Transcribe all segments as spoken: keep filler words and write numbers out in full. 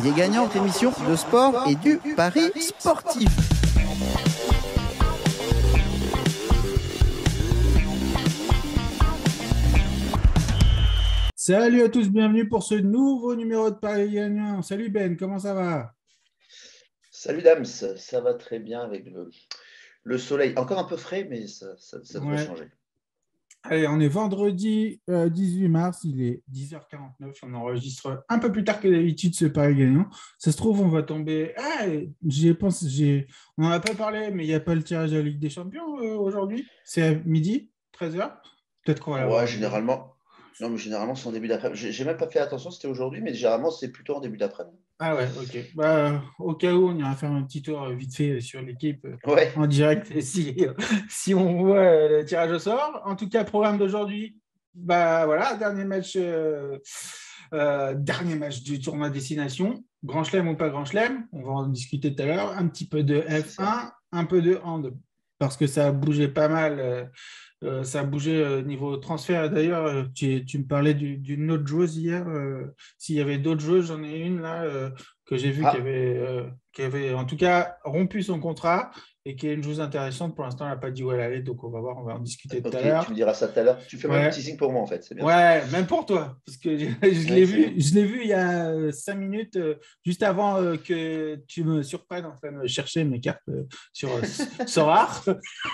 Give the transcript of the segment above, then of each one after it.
Parier gagnant, émission de sport et du pari sportif. Salut à tous, bienvenue pour ce nouveau numéro de Parier gagnant. Salut Ben, comment ça va? Salut Dams, ça va très bien avec le, le soleil. Encore un peu frais, mais ça, ça, ça devrait Ouais. changer. Allez, on est vendredi euh, dix-huit mars, il est dix heures quarante-neuf. On enregistre un peu plus tard que d'habitude ce Parier gagnant. Ça se trouve, on va tomber. Ah, j'ai pensé, j'ai... On n'en a pas parlé, mais il n'y a pas le tirage de la Ligue des Champions euh, aujourd'hui. C'est à midi, treize heures. Peut-être qu'on va l'avoir. Ouais, généralement. Non, mais généralement, c'est en début d'après-midi. J'ai, j'ai même pas fait attention, c'était aujourd'hui, mais généralement, c'est plutôt en début d'après-midi. Ah ouais, ok. Bah, au cas où, on ira faire un petit tour euh, vite fait sur l'équipe euh, Ouais. en direct si, si on voit euh, le tirage au sort. En tout cas, programme d'aujourd'hui, bah voilà, dernier match, euh, euh, dernier match du tournoi destination. Grand chelem ou pas grand chelem, on va en discuter tout à l'heure. Un petit peu de F un, un peu de hand, parce que ça a bougé pas mal. Euh, euh, ça a bougé euh, niveau transfert. D'ailleurs, euh, tu, tu me parlais du- d'une autre joueuse hier. euh, S'il y avait d'autres joueuses, j'en ai une là euh, que j'ai vue qui Ah, avait, euh, qui avait en tout cas rompu son contrat et qui est une joueuse intéressante. Pour l'instant, elle n'a pas dit où elle allait, donc on va voir, on va en discuter tout à ok, tu me l'heure. diras ça tout à l'heure. Tu fais même un Ouais. petit signe pour moi, en fait, c'est bien. Ouais, même pour toi, parce que je, je Ouais, l'ai c'est bien. vu, je l'ai vu il y a euh, cinq minutes, euh, juste avant euh, que tu me surprennes en train de chercher mes cartes euh, sur euh, Sorare.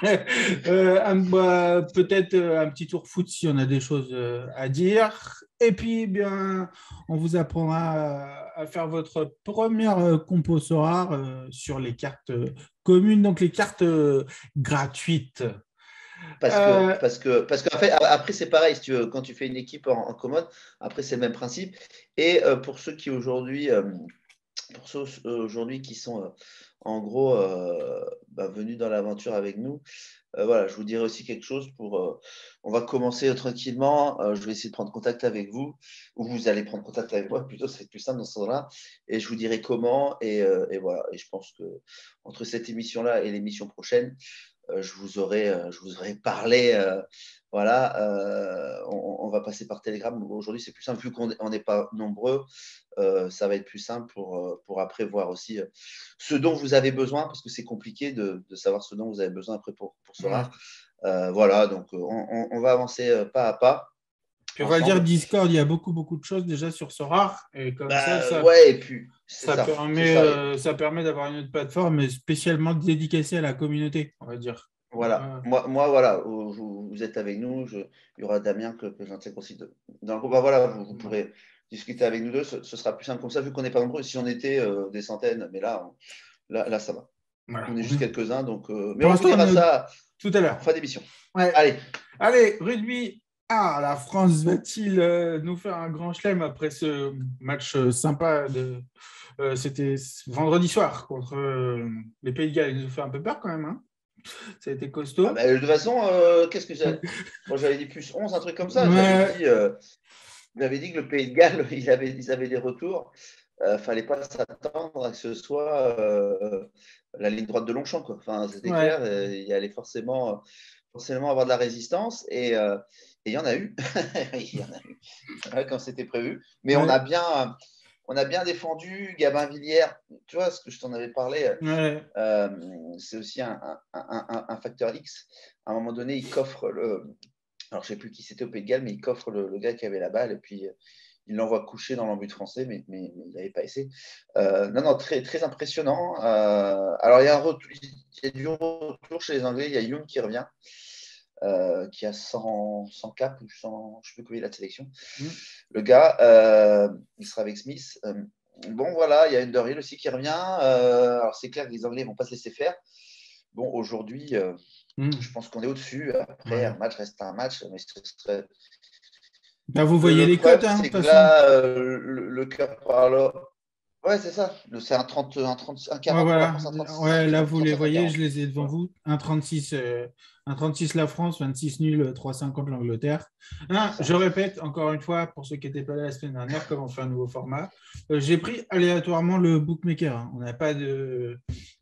Euh, un- bah, peut-être euh, un petit tour foot si on a des choses euh, à dire. Et puis, eh bien, on vous apprendra à, à faire votre première euh, compo Sorare euh, sur les cartes euh, communes, donc les cartes euh, gratuites. Parce que, Euh, parce que, parce qu'en fait, après, c'est pareil, si tu veux, quand tu fais une équipe en, en commode, après, c'est le même principe. Et euh, pour ceux qui aujourd'hui, euh, pour ceux euh, aujourd'hui qui sont euh, en gros euh, bah, venus dans l'aventure avec nous, euh, voilà, je vous dirai aussi quelque chose pour. Euh, on va commencer euh, tranquillement. Euh, je vais essayer de prendre contact avec vous, ou vous allez prendre contact avec moi, plutôt, c'est plus simple dans ce sens-là. Et je vous dirai comment. Et, euh, et voilà. Et je pense que entre cette émission-là et l'émission prochaine, euh, je vous aurai, euh, je vous aurai parlé. Euh, voilà, euh, on, on va passer par Telegram. Aujourd'hui, c'est plus simple, vu qu'on n'est pas nombreux. Euh, ça va être plus simple pour, euh, pour après voir aussi euh, ce dont vous avez besoin, parce que c'est compliqué de, de savoir ce dont vous avez besoin après pour, pour ce rare. Euh, voilà, donc on, on, on va avancer euh, pas à pas. Puis on va dire Ensemble. Discord, il y a beaucoup, beaucoup de choses déjà sur Sorare. Et comme ça, Bah, ça, ouais, et puis, c'est ça ça. C'est permet, ça. euh, ça permet d'avoir une autre plateforme spécialement dédicacée à la communauté, on va dire. Voilà. Euh, Moi, moi, voilà, vous, vous- vous êtes avec nous. Je- il y aura Damien que, que j'intègre aussi de- dans le groupe. Bah, voilà, vous, vous pourrez discuter avec nous deux. Ce, ce sera plus simple comme ça, vu qu'on n'est pas nombreux. Si on était euh, des centaines, mais là, on- là, là, ça va. voilà. On est juste quelques-uns. Donc, euh, mais Pour on vous l'instant, on dira est au- ça tout à en l'heure. fin d'émission. Ouais. Allez. Allez, rugby. Ah, la France va-t-il euh, nous faire un grand chelem après ce match euh, sympa de, euh, c'était vendredi soir contre euh, les Pays de Galles. Ils nous ont fait un peu peur quand même, hein. Ça a été Ah costaud. bah, de toute façon, euh, qu'est-ce que j'ai. Moi, j'avais dit plus onze, un truc comme ça. J'avais Ouais. dit, euh, j'avais dit que le Pays de Galles, ils avaient, ils avaient des retours. Il ne fallait pas s'attendre à que ce soit euh, la ligne droite de Longchamp, quoi. Enfin, c'était Ouais. clair, euh, il y allait forcément, forcément avoir de la résistance. Et euh, et il y en a eu. Il y en a eu ouais, quand c'était prévu. Mais on Ouais. a bien, on a bien défendu Gabin Villière. Tu vois, ce que je t'en avais parlé, Ouais. euh, c'est aussi un, un, un, un, facteur X. À un moment donné, il coffre le. Alors, je ne sais plus qui c'était au Pays de Galles, mais il coffre le, le gars qui avait la balle et puis euh, il l'envoie coucher dans l'embut français, mais, mais, mais il n'avait pas essayé. Euh, non, non, très, très impressionnant. Euh, alors, il y, a un retour, il y a du retour chez les Anglais. Il y a Young qui revient, euh, qui a cent, cent caps ou cent, je ne sais plus combien il a de sélection. Mm. Le gars, euh, il sera avec Smith. Euh, bon, voilà, il y a Underhill aussi qui revient. Euh, alors, c'est clair que les Anglais ne vont pas se laisser faire. Bon, aujourd'hui, euh, mmh. je pense qu'on est au-dessus. Après, ouais. un match reste un match, mais ce serait. Là, vous voyez le, les cotes, hein, c'est que là, euh, le, le cœur par là. Ouais, c'est ça. C'est un trente, un trente, un quarante. Ouais, voilà. La France, un trente-six, ouais, là, vous trente-cinq, les voyez, quarante. je les ai devant ouais. vous. un trente-six, euh, un trente-six la France, vingt-six nul, trois cinquante l'Angleterre. Ah, je répète encore une fois, pour ceux qui n'étaient pas là la semaine dernière, comme on fait un nouveau format, euh, j'ai pris aléatoirement le bookmaker. Hein. On n'a pas de,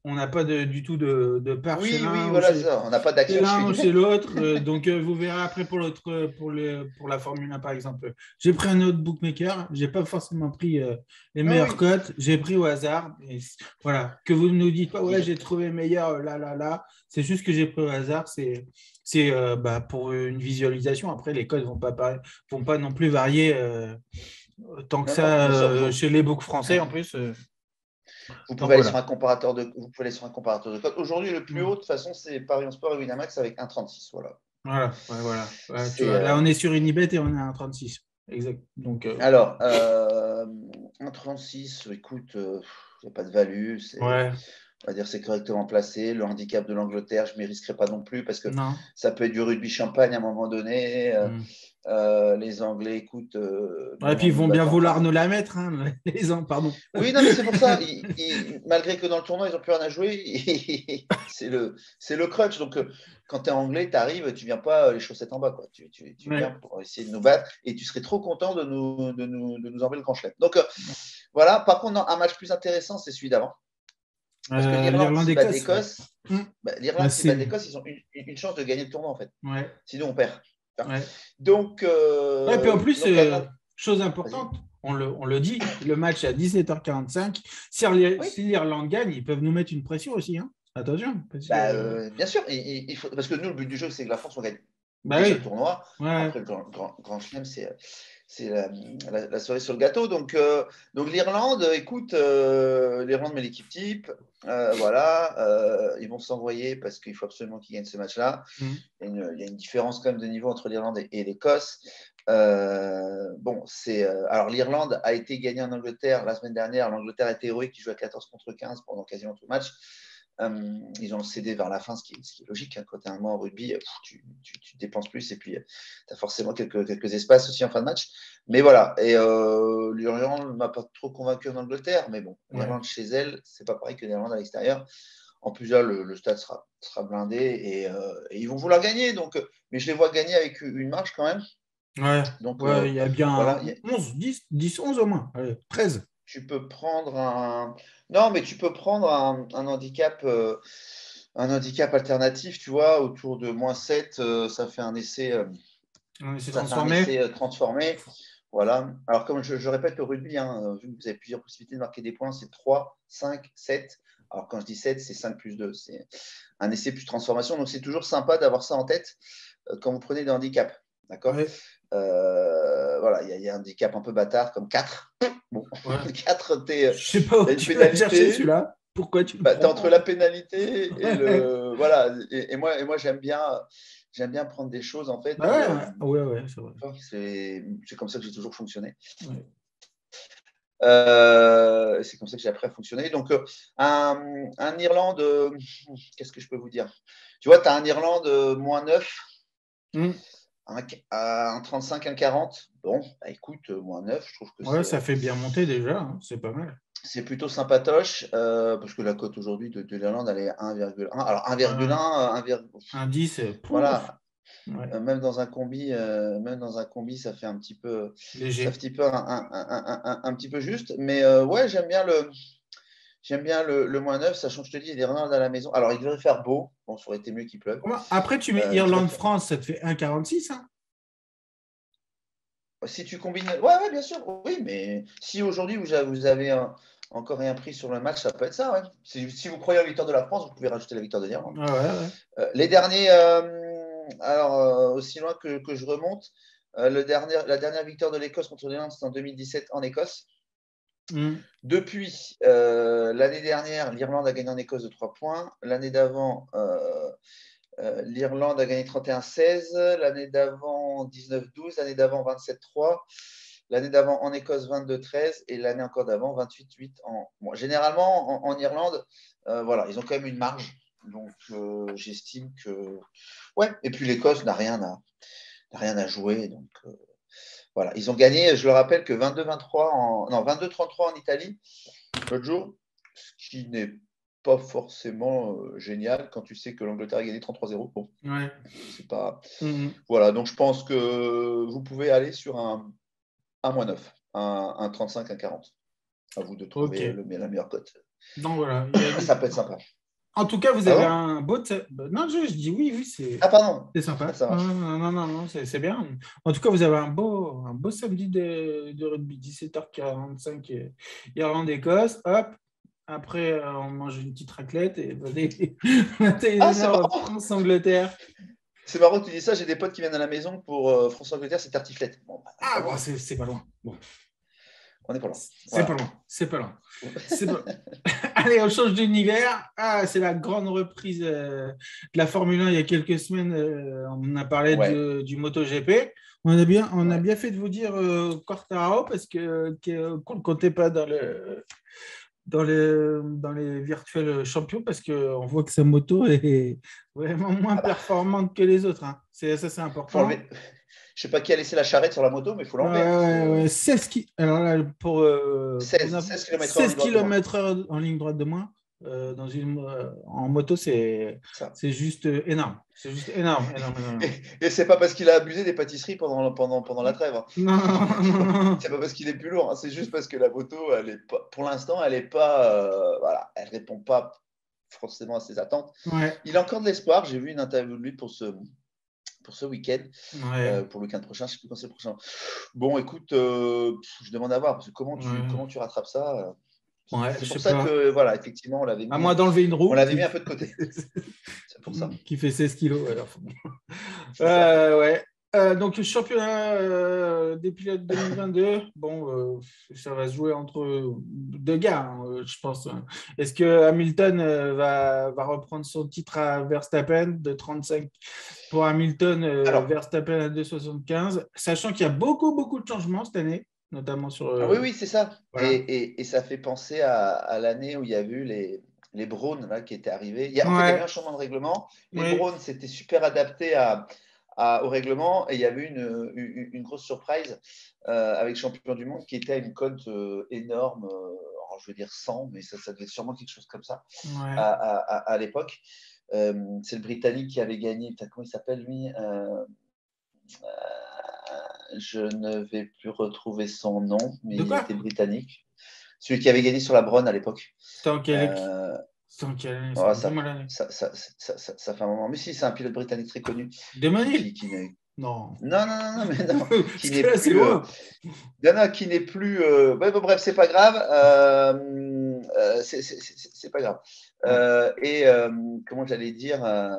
on n'a pas de, du tout de, de part Oui, chez l'un oui, ou voilà, chez, ça. On n'a pas chez d'action l'un ou chez chez l'autre. Euh, donc, euh, vous verrez après pour, l'autre, pour, le, pour la Formule un, par exemple. J'ai pris un autre bookmaker. Je n'ai pas forcément pris euh, les Ah meilleures oui. cotes. J'ai pris au hasard. Et voilà. Que vous ne nous dites pas, ouais, Ils- j'ai trouvé meilleur là, là, là. C'est juste que j'ai pris au hasard. C'est, c'est euh, bah, pour une visualisation. Après, les cotes ne vont pas, pari- vont pas non plus varier euh, tant que Non, non, ça bien sûr. euh, Vous, chez les books français en plus. euh. vous Donc pouvez aller sur voilà. un comparateur de, vous pouvez aller sur un comparateur de cotes. Aujourd'hui, le plus Mm. haut, de toute façon, c'est Paris en Sport et Winamax avec un virgule trente-six. Voilà. Voilà, ouais, voilà. Ouais, tu C'est, vois, là, euh, on est sur Unibet et on est à un trente-six. Exact. Donc, euh, Alors, euh, un virgule trente-six, écoute, il n'y a pas de value. C'est, ouais, on va dire c'est correctement placé. Le handicap de l'Angleterre, je ne m'y risquerai pas non plus parce que non. ça peut être du rugby champagne à un moment donné. Euh, Mm. euh, les Anglais, écoute, euh, Ouais, et même puis en ils nous vont bien battant. vouloir Enfin, nous la mettre, hein, les ans, pardon. oui, non, mais c'est pour ça. Ils- ils- malgré que dans le tournoi, ils n'ont plus rien à jouer, c'est le, c'est le crutch. Donc, euh, quand tu es anglais, tu arrives, tu viens pas euh, les chaussettes en bas. Quoi. Tu, tu, tu viens Ouais. pour essayer de nous battre et tu serais trop content de nous, de nous, de nous enlever le grand chelem. Donc, euh, voilà. Par contre, non, un match plus intéressant, c'est celui d'avant. Parce que Euh, l'Irlande, s'ils battent L'Irlande-Écosse, ouais. l'Écosse, Mm. bah, Bah, l'Irlande, s'ils battent c'est... l'Écosse, ils ont une, une chance de gagner le tournoi, en fait. Ouais, Sinon, on perd. ouais. Donc, Ouais, et puis en euh, plus, donc euh, un- chose vas-y. importante, on le, on le dit, le match est à dix-sept heures quarante-cinq. Si l'Ir- Oui. si l'Irlande gagne, ils peuvent nous mettre une pression aussi. Hein. Attention, parce Bah, que. euh, bien sûr, il, il- il faut, parce que nous, le but du jeu, c'est que la France, on gagne Bah déjà le oui, tournoi. ouais. Après, le grand, grand, grand chelem, c'est, c'est la, la, la cerise sur le gâteau. Donc, euh, donc l'Irlande, écoute, euh, l'Irlande met l'équipe type. Euh, voilà, euh, ils vont s'envoyer parce qu'il faut absolument qu'ils gagnent ce match-là. Mm. Il y, a une, il y a une différence quand même de niveau entre l'Irlande et, et l'Écosse. Euh, bon, c'est euh, alors l'Irlande a été gagnée en Angleterre la semaine dernière. L'Angleterre était héroïque, qui joue à quatorze contre quinze pendant quasiment tout le match. Euh, ils ont cédé vers la fin, ce qui est, ce qui est logique. Hein. Quand tu es un mois en rugby, pff, tu, tu, tu, dépenses plus et puis tu as forcément quelques, quelques espaces aussi en fin de match. Mais voilà, et euh, l'Irlande ne m'a pas trop convaincu en Angleterre, mais bon, Ouais. l'Irlande chez elle, c'est pas pareil que l'Irlande à l'extérieur. En plus, là, le, le stade sera, sera blindé et, euh, et ils vont vouloir gagner. Donc, mais je les vois gagner avec une marge quand même. Ouais, Donc, ouais, euh, il y a bien voilà, y a, onze, dix, dix, onze au moins. Allez, treize. tu peux prendre un. Non, mais tu peux prendre un, un handicap. Euh, un handicap alternatif, tu vois, autour de moins sept, euh, ça fait un essai, euh, On s'est ça fait un transformé. essai euh, transformé. Voilà. Alors, comme je, je répète, le rugby, hein, vu que vous avez plusieurs possibilités de marquer des points, c'est trois, cinq, sept. Alors, quand je dis sept, c'est cinq plus deux. C'est un essai plus transformation. Donc, c'est toujours sympa d'avoir ça en tête euh, quand vous prenez des handicaps. D'accord Ouais, euh, Voilà, il y, y a un handicap un peu bâtard comme quatre. Bon, ouais. quatre, tu as Je sais pas où une tu vas le chercher pénalité. celui-là. Pourquoi tu le Bah, tu es prends? entre la pénalité et Ouais. le. Voilà. Et, et moi, et moi j'aime bien, j'aime bien prendre des choses en fait Bah où. ouais, Euh, ouais, ouais, c'est vrai. c'est, c'est comme ça que j'ai toujours fonctionné. Ouais. Euh, c'est comme ça que j'ai appris à fonctionner. Donc, euh, un, un Irlande, euh, qu'est-ce que je peux vous dire? Tu vois, tu as un Irlande euh, moins neuf, Mm. un, un trente-cinq, un quarante. Bon, bah, écoute, euh, moins neuf, je trouve que Ouais, c'est, ça fait bien monter déjà, hein. C'est pas mal. c'est plutôt sympatoche euh, parce que la cote aujourd'hui de, de l'Irlande, elle est un virgule un. Alors, un virgule Ouais. un, un, Un dix, euh, pouf. voilà. Ouais. Euh, même dans un combi, euh, même dans un combi, ça fait un petit peu, ça fait un Léger. petit peu un, un, un, un, un petit peu juste. Mais euh, ouais, j'aime bien le, j'aime bien le, le moins neuf, sachant que je te dis, il est Irlande à la maison. Alors, il devrait faire beau. Bon, ça aurait été mieux qu'il pleuve. Comment- Après, tu mets Euh, il devrait faire. Irlande-France, ça te fait un virgule quarante-six, hein? Si tu combines, ouais, ouais, bien sûr, oui, mais si aujourd'hui vous avez, vous avez un- encore rien pris sur le match, ça peut être ça, ouais. Si, si vous croyez à la victoire de la France, vous pouvez rajouter la victoire de l'Irlande. Ah ouais, ouais. Euh, les derniers, euh, alors euh, aussi loin que, que je remonte, euh, le dernier, la dernière victoire de l'Écosse contre l'Irlande, c'était en deux mille dix-sept en Écosse. Mm. Depuis, euh, l'année dernière, l'Irlande a gagné en Écosse de trois points. L'année d'avant, euh, euh, l'Irlande a gagné trente et un seize. L'année d'avant, dix-neuf douze. L'année d'avant, vingt-sept trois. L'année d'avant, en Écosse, vingt-deux treize. Et l'année encore d'avant, vingt-huit huit. En... Bon, généralement, en, en Irlande, euh, voilà, ils ont quand même une marge. Donc, euh, j'estime que. Ouais, et puis l'Écosse n'a rien à, n'a rien à jouer. Donc, euh, voilà, ils ont gagné, je le rappelle, que vingt-deux vingt-trois en. Non, vingt-deux trente-trois en Italie l'autre jour, ce qui n'est pas forcément euh, génial quand tu sais que l'Angleterre a gagné trente-trois zéro. Bon, Ouais. c'est pas. Mm. Voilà, donc je pense que vous pouvez aller sur un, un moins neuf, un, un trente-cinq, un quarante. À vous de Ok. trouver le, la meilleure cote. Donc voilà, il y a des, Ça peut être sympa. En tout cas, vous Ah avez bon un beau. T- Non, je, je dis oui, oui, c'est Ah, pardon. c'est sympa. Ah, ça marche. Non, non, non, non, non, c'est c'est bien. En tout cas, vous avez un beau, un beau samedi de, de rugby, dix-sept heures quarante-cinq, euh, Irlande-Écosse. Hop. Après, euh, on mange une petite raclette et Ah, c'est vingt et une heures marrant. France-Angleterre. C'est marrant que tu dis ça. J'ai des potes qui viennent à la maison pour euh, France-Angleterre, c'est tartiflette. Bon, bah, on n'est Ah, pas bon, loin. c'est c'est pas loin. Bon, On n'est pas loin. c'est pas Voilà. loin. C'est pas loin. C'est pas... Allez, on change d'univers. Ah, c'est la grande reprise euh, de la Formule un il y a quelques semaines. Euh, on a parlé Ouais. du, du MotoGP. On a bien, on a Ouais. bien fait de vous dire euh, Quartararo parce que, que- qu'on ne comptait pas dans, le, dans, les, dans les virtuels champions parce qu'on voit que sa moto est vraiment moins Ah bah, performante que les autres. Hein. C'est, ça, c'est faut important. enlever. Je sais pas qui a laissé la charrette sur la moto, mais il faut Ouais, l'enlever. Hein. ouais, C'est ouais. seize, ki- alors là, pour, euh, pour seize, une- seize kilomètres heure en seize ligne droite de moins. kilomètres heure en ligne droite de moins euh, dans une, euh, en moto, c'est, Ça. c'est juste euh, énorme. C'est juste énorme, énorme, énorme. Et, et c'est pas parce qu'il a abusé des pâtisseries pendant, pendant, pendant la trêve. Hein. Non, non, non. C'est pas parce qu'il est plus lourd. Hein. C'est juste parce que la moto, elle est pas, pour l'instant, elle est pas, euh, voilà, elle répond pas forcément à ses attentes. Ouais, Il a encore de l'espoir. J'ai vu une interview de lui pour ce, pour ce week-end, ouais, euh, pour le week-end prochain. Je sais plus quand c'est le prochain. Bon, écoute, euh, je demande à voir parce que comment tu, ouais. comment tu rattrapes ça euh, Ouais, C'est je pour sais ça pas. que, voilà, effectivement, on l'avait À mis, moins d'enlever une roue on l'avait qui, mis un peu de côté. C'est pour ça. qui fait seize kilos. Alors. C'est ça. Euh, ouais. Euh, donc, le championnat euh, des pilotes deux mille vingt-deux, bon, euh, ça va se jouer entre deux gars, hein, euh, je pense. Est-ce que Hamilton euh, va, va reprendre son titre à Verstappen de trente-cinq pour Hamilton, euh, Alors, Verstappen à deux virgule soixante-quinze, sachant qu'il y a beaucoup, beaucoup de changements cette année, notamment sur. ah oui, Euh, oui, c'est ça. voilà. Et, et, et ça fait penser à, à l'année où il y a eu les, les Browns là, qui étaient arrivés. Il y a, en fait, il y avait Ouais, un changement de règlement. Les oui, Browns s'étaient super adaptés à, à- au règlement et il y avait une, une, une grosse surprise euh, avec champion du monde qui était à une cote euh, énorme. euh, alors, je veux dire cent, mais ça, ça devait être sûrement quelque chose comme ça ouais. à, à, à, à l'époque. Euh, c'est le Britannique qui avait gagné. Putain, comment il s'appelle lui euh, Je ne vais plus retrouver son nom, mais De il quoi? était britannique. Celui qui avait gagné sur la Bronne à l'époque. C'était en quelle Euh, c'était en quelle année, ça? oh, ça, Dis-moi l'année. ça, ça, ça, ça, ça fait un moment. Mais si, c'est un pilote britannique très connu. Qui, Demonil? qui, qui n'est... Non. Non, non, non, non, mais non. Qui Parce n'est que là, c'est plus. Euh... loin. Non, non, qui n'est plus. Euh... Ouais, bon, bref, c'est pas grave. Euh... Euh, c'est, c'est, c'est, c'est pas grave. Ouais. Euh, et euh, comment j'allais dire euh...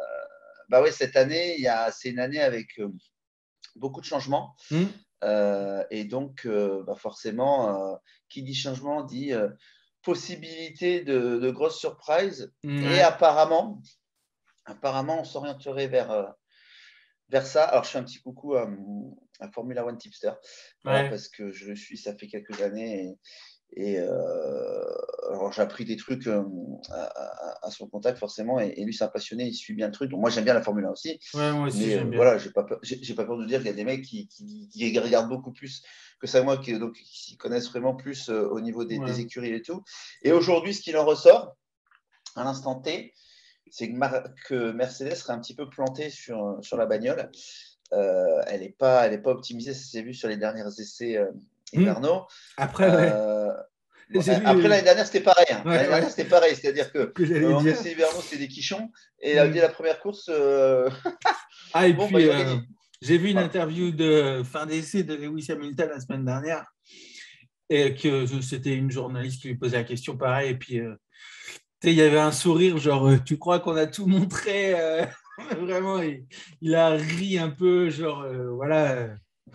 Bah ouais, cette année, il y a... c'est une année avec euh, beaucoup de changements. Hmm. Euh, et donc, euh, bah forcément, euh, qui dit changement dit euh, possibilité de, de grosses surprises. Ouais. Et apparemment, apparemment, on s'orienterait vers, euh, vers ça. Alors, je fais un petit coucou à, à Formula One Tipster, voilà, Ouais. parce que je le suis, ça fait quelques années. Et, et euh, alors, j'ai appris des trucs euh, à, à, à son contact, forcément. Et, et lui, c'est un passionné, il suit bien le truc. Donc, moi, j'aime bien la Formule un aussi. Ouais, moi aussi, Mais j'aime euh, bien. voilà, j'ai pas, peur, j'ai, j'ai pas peur de dire qu'il y a des mecs qui, qui, qui regardent beaucoup plus que ça, moi, qui, donc, qui s'y connaissent vraiment plus euh, au niveau des, Ouais. des écuries et tout. Et aujourd'hui, ce qu'il en ressort, à l'instant T, c'est que, Mar- que Mercedes serait un petit peu plantée sur, sur la bagnole. Euh, elle n'est pas, elle est pas optimisée, ça s'est vu sur les derniers essais euh, hivernaux. Hmm. Après, ouais. Euh, bon, J'ai après, vu. l'année dernière, c'était pareil. Hein. Ouais, L'année ouais. dernière, c'était pareil. C'est-à-dire que, que j'allais euh, en dire. essais hivernaux, c'était des quichons. Et Hmm. dès la première course, euh... Ah, et bon, puis, bah, ils ont euh, gagné. j'ai vu une Voilà. interview de fin d'essai de Lewis Hamilton la semaine dernière. Et que c'était une journaliste qui lui posait la question pareil. Et puis, euh, il y avait un sourire, genre, euh, tu crois qu'on a tout montré euh, vraiment, il, il a ri un peu, genre, euh, voilà, euh,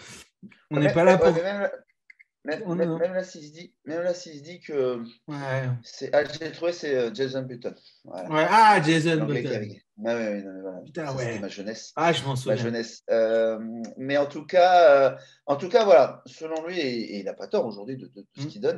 on n'est Mais, pas mais, là ouais, pour. mais même, même, on- même, même là, s'il se dit, même là, s'il se dit que ouais. c'est, ah, j'ai trouvé, c'est euh, Jason Button. Voilà. Ouais. Ah, C'est Jason l'anglais qui Button. avait gagné. Ouais, ouais, ouais, non, mais voilà. Putain, Ça, c'était ouais. ma jeunesse. Ah, je m'en Ma souviens. jeunesse. Euh, mais en tout cas, euh, en tout cas, voilà, selon lui, et, et il n'a pas tort aujourd'hui de, de, de ce Mm. qu'il donne,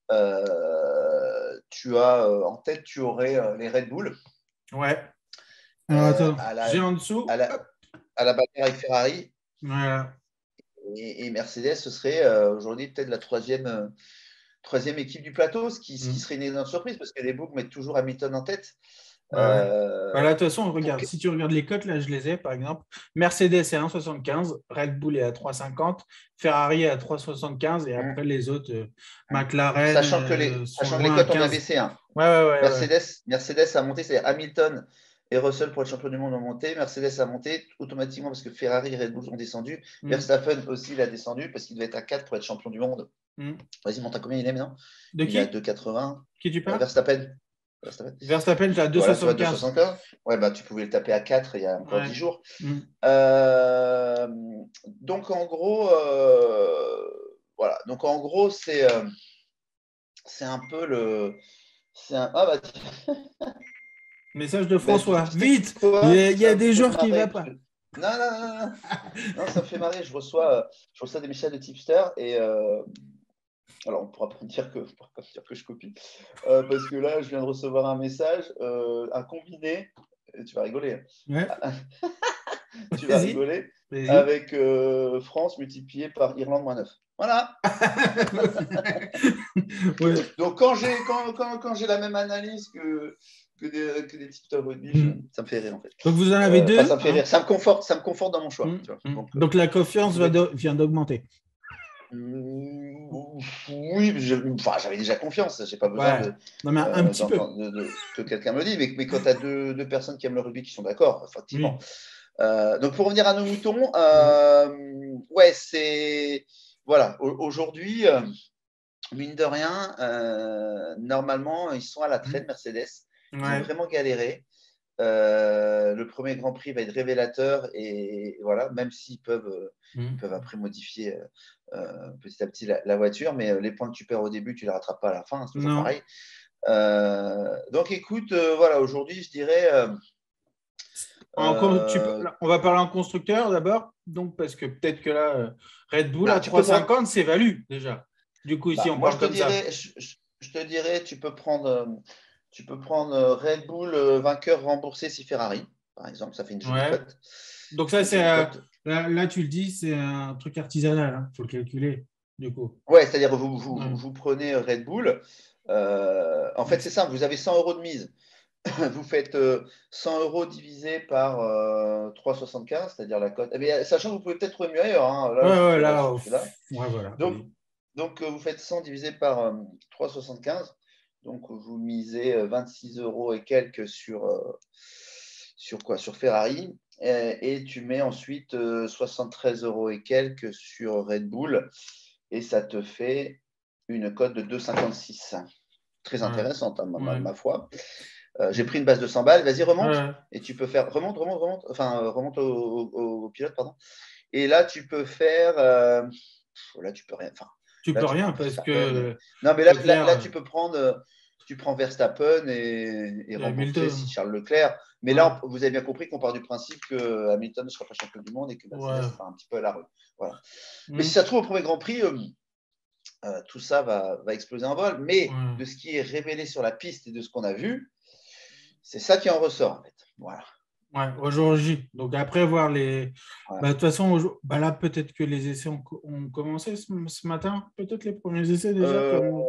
euh, tu as euh, en tête, tu aurais euh, les Red Bull. Ouais. Alors, Euh, attends, à la, j'ai en dessous. à la, Hop. à la bagarre avec Ferrari. Voilà. Et, et Mercedes, ce serait euh, aujourd'hui peut-être la troisième, euh, troisième équipe du plateau, ce qui, ce qui Mm. serait une énorme surprise parce que les books mettent toujours Hamilton en tête. Ouais, ouais. Euh, Bah là, de toute façon, regarde, pour... si tu regardes les cotes, là, je les ai, par exemple. Mercedes est à un virgule soixante-quinze, Red Bull est à trois virgule cinquante, Ferrari est à trois virgule soixante-quinze, et après, Mmh. les autres, euh, Mmh. McLaren Sachant que les, euh, sont sachant que les loin à cotes ont bien quinze. baissé. Hein. Ouais, ouais, ouais, Mercedes, ouais. Mercedes a monté, c'est Hamilton et Russell pour être champion du monde ont monté. Mercedes a monté automatiquement parce que Ferrari et Red Bull ont descendu. Mm. Verstappen aussi, il a descendu parce qu'il devait être à quatre pour être champion du monde. Mm. Vas-y, monte à combien il est maintenant? De Il qui? est à deux quatre-vingts. Qui tu Euh, parles? Verstappen. Verstappen. Verstappen, tu as Voilà, tu vois, deux soixante-quinze. deux soixante-quinze. Ouais, bah, tu pouvais le taper à quatre il y a encore Ouais. dix jours. Mm. Euh, donc, en gros, euh, voilà. Donc, en gros, c'est euh, c'est un peu le. C'est un. Ah, bah, Message de bah, tu François. sais Vite! Il y quoi? a, il y a Ça me des fait jours qui ne va marrer. pas. Non, non, non, non. Non, ça me fait marrer. Je reçois, euh, je reçois des messages de tipster et. Euh, alors, on ne pourra pas me dire que, on pourra pas me dire que je copie. Euh, parce que là, je viens de recevoir un message, euh, un combiné. Tu vas rigoler. Ouais. Tu vas Vas-y. rigoler. Vas-y. Avec euh, France multiplié par Irlande moins neuf. Voilà. Ouais. Donc, quand j'ai quand, quand, quand j'ai la même analyse que, que des, que des tipsters rugby, Mm. ça me fait rire en fait. Donc vous en avez Euh, deux. Enfin, ça me fait Hein. rire. Ça me conforte, ça me conforte dans mon choix. Mm. Tu vois. Mm. Donc, euh, Donc la confiance va pouvez... de- vient d'augmenter. Mm, oui, je... enfin, j'avais déjà confiance. J'ai pas besoin Ouais. de, Non, mais un euh, petit peu. de, de, que quelqu'un me le dise. Mais, mais quand tu as deux, deux personnes qui aiment le rugby qui sont d'accord, effectivement. Oui. Euh, donc pour revenir à nos moutons, euh, ouais, c'est voilà. Aujourd'hui, euh, mine de rien, euh, normalement, ils sont à la traîne, Mercedes. Ils ont Ouais. vraiment galéré. Euh, le premier Grand Prix va être révélateur et, et voilà, même s'ils peuvent, euh, Mm. ils peuvent après modifier euh, euh, petit à petit la, la voiture, mais euh, les points que tu perds au début, tu ne les rattrapes pas à la fin, c'est toujours Non. pareil. Euh, donc écoute, euh, voilà, aujourd'hui, je dirais. Euh, En con- tu peux- euh, on va parler en constructeur d'abord, donc parce que peut-être que là, euh, Red Bull bah, à tu peux prendre. trois cinquante, c'est value déjà. Du coup, ici, Bah, on moi, parle je te comme ça. dirais, je, je- je te dirais, tu peux prendre, euh, tu peux prendre euh, Red Bull euh, vainqueur remboursé si Ferrari, par exemple, ça fait une jolie Ouais. cote. Donc ça, Une c'est jolie euh, cote. là, là, tu le dis, c'est un truc artisanal. Il faut le calculer, du coup. Ouais, c'est-à-dire vous, vous, Ouais. vous prenez Red Bull. Euh, en fait, c'est simple, vous avez cent euros de mise. Vous faites euh, cent euros divisé par euh, trois virgule soixante-quinze, c'est-à-dire la cote. Eh bien, sachant que vous pouvez peut-être trouver mieux ailleurs. Hein. Là, Ouais, je vous ouais, fais là là, sur euh, celui-là. ouais, voilà. Donc, Vas-y. donc euh, vous faites cent divisé par euh, trois virgule soixante-quinze. Donc, vous misez euh, vingt-six euros et quelques sur, euh, sur quoi? Sur Ferrari. Et, et tu mets ensuite euh, soixante-treize euros et quelques sur Red Bull. Et ça te fait une cote de deux virgule cinquante-six. Très Ouais. intéressante, hein, ma, ma- Ouais. ma foi. Euh, j'ai pris une base de cent balles. Vas-y, remonte. Ouais. Et tu peux faire. Remonte, remonte, remonte. Enfin, euh, remonte au, au- au pilote, pardon. Et là, tu peux faire. euh, Là, tu peux rien. Enfin, Tu là, peux tu rien prends parce Verstappen. Et... que Non, mais là, là, Leclerc là, tu peux prendre. euh, Tu prends Verstappen et, et et rembourser si Hamilton. Charles Leclerc. Mais Ouais. là, on- vous avez bien compris qu'on part du principe que Hamilton ne sera pas champion du monde et que Mercedes Ouais. sera un petit peu à la rue. Voilà. Mm. Mais si ça se trouve, au premier Grand Prix, euh, euh, tout ça va, va exploser en vol. Mais Ouais. de ce qui est révélé sur la piste et de ce qu'on a vu, c'est ça qui en ressort, en fait. Voilà. Ouais, aujourd'hui. Donc après, voir les. Voilà. Bah, de toute façon, au- bah, là, peut-être que les essais ont, co- ont commencé ce, ce matin. Peut-être les premiers essais déjà. Euh, Comme...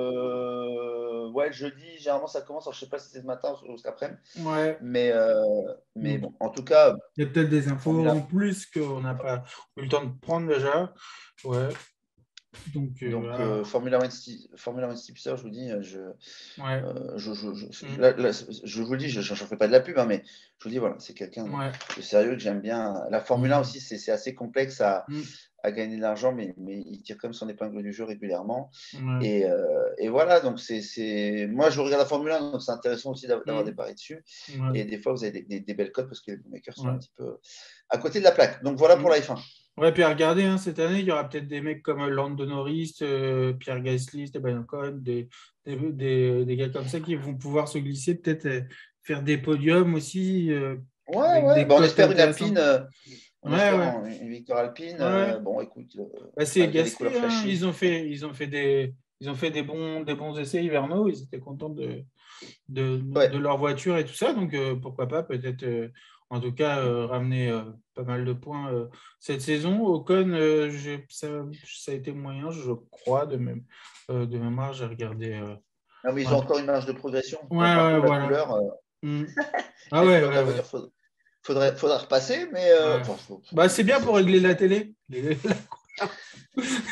euh, ouais, jeudi, généralement, ça commence. Alors, je ne sais pas si c'est ce matin ou cet après-midi. Ouais. Mais, euh, mais Donc, bon, en tout cas, il y a peut-être des infos Formule en un. plus qu'on n'a pas eu le temps de prendre déjà. Ouais. Donc, euh, Donc, voilà. euh, Formula One, Sti- Formula One Tipster, je vous dis, je, Ouais. euh, je, je, je, Mm. là, là, je vous le dis, je ne fais pas de la pub, hein, mais je vous dis, voilà, c'est quelqu'un de, Ouais. de sérieux que j'aime bien. La Formule un Mm. aussi, c'est c'est assez complexe à, Mm. à gagner de l'argent, mais, mais il tire comme son épingle du jeu régulièrement. Ouais. Et, euh, et voilà, donc c'est, c'est... moi je regarde la Formule un, donc c'est intéressant aussi d'av- d'avoir Mm. des paris dessus. Ouais. Et des fois, vous avez des, des- des belles cotes parce que les bookmakers sont Ouais. un petit peu à côté de la plaque. Donc voilà pour Mm. la F un. Ouais, puis à regarder, hein, cette année, il y aura peut-être des mecs comme Lando Norris, euh, Pierre Gasly, Esteban Ocon, des, des, des, des gars comme ça qui vont pouvoir se glisser, peut-être euh, faire des podiums aussi, euh, Ouais, avec ouais, des bah, on cotes espère une intéressantes. Alpine. euh, on Ouais, espère ouais, en- une victoire Alpine. ouais, ouais. euh, bon, écoute, euh, Bah, c'est malgré les couleurs Gasly, hein, flashy. ils ont fait, ils ont fait des, ils ont fait des bons, des bons essais hivernaux, ils étaient contents de, de, Ouais. de leur voiture et tout ça, donc euh, pourquoi pas, peut-être, euh, en tout cas, euh, ramener euh, pas mal de points euh, cette saison. Ocon, euh, j'ai- ça, ça a été moyen, je crois, de même, euh, de mémoire, j'ai regardé. euh, Non, mais ils ouais, ont encore une marge de progression. ouais, Donc, par ouais, contre, la voilà. couleur, euh, Mm. Ah la ouais, couleur de ouais, la ouais. voiture, faudrait, faudrait, faudrait repasser. Mais euh, Ouais. enfin, faut- faut- Bah, c'est bien c'est pour c'est régler comme la ça. télé. Les-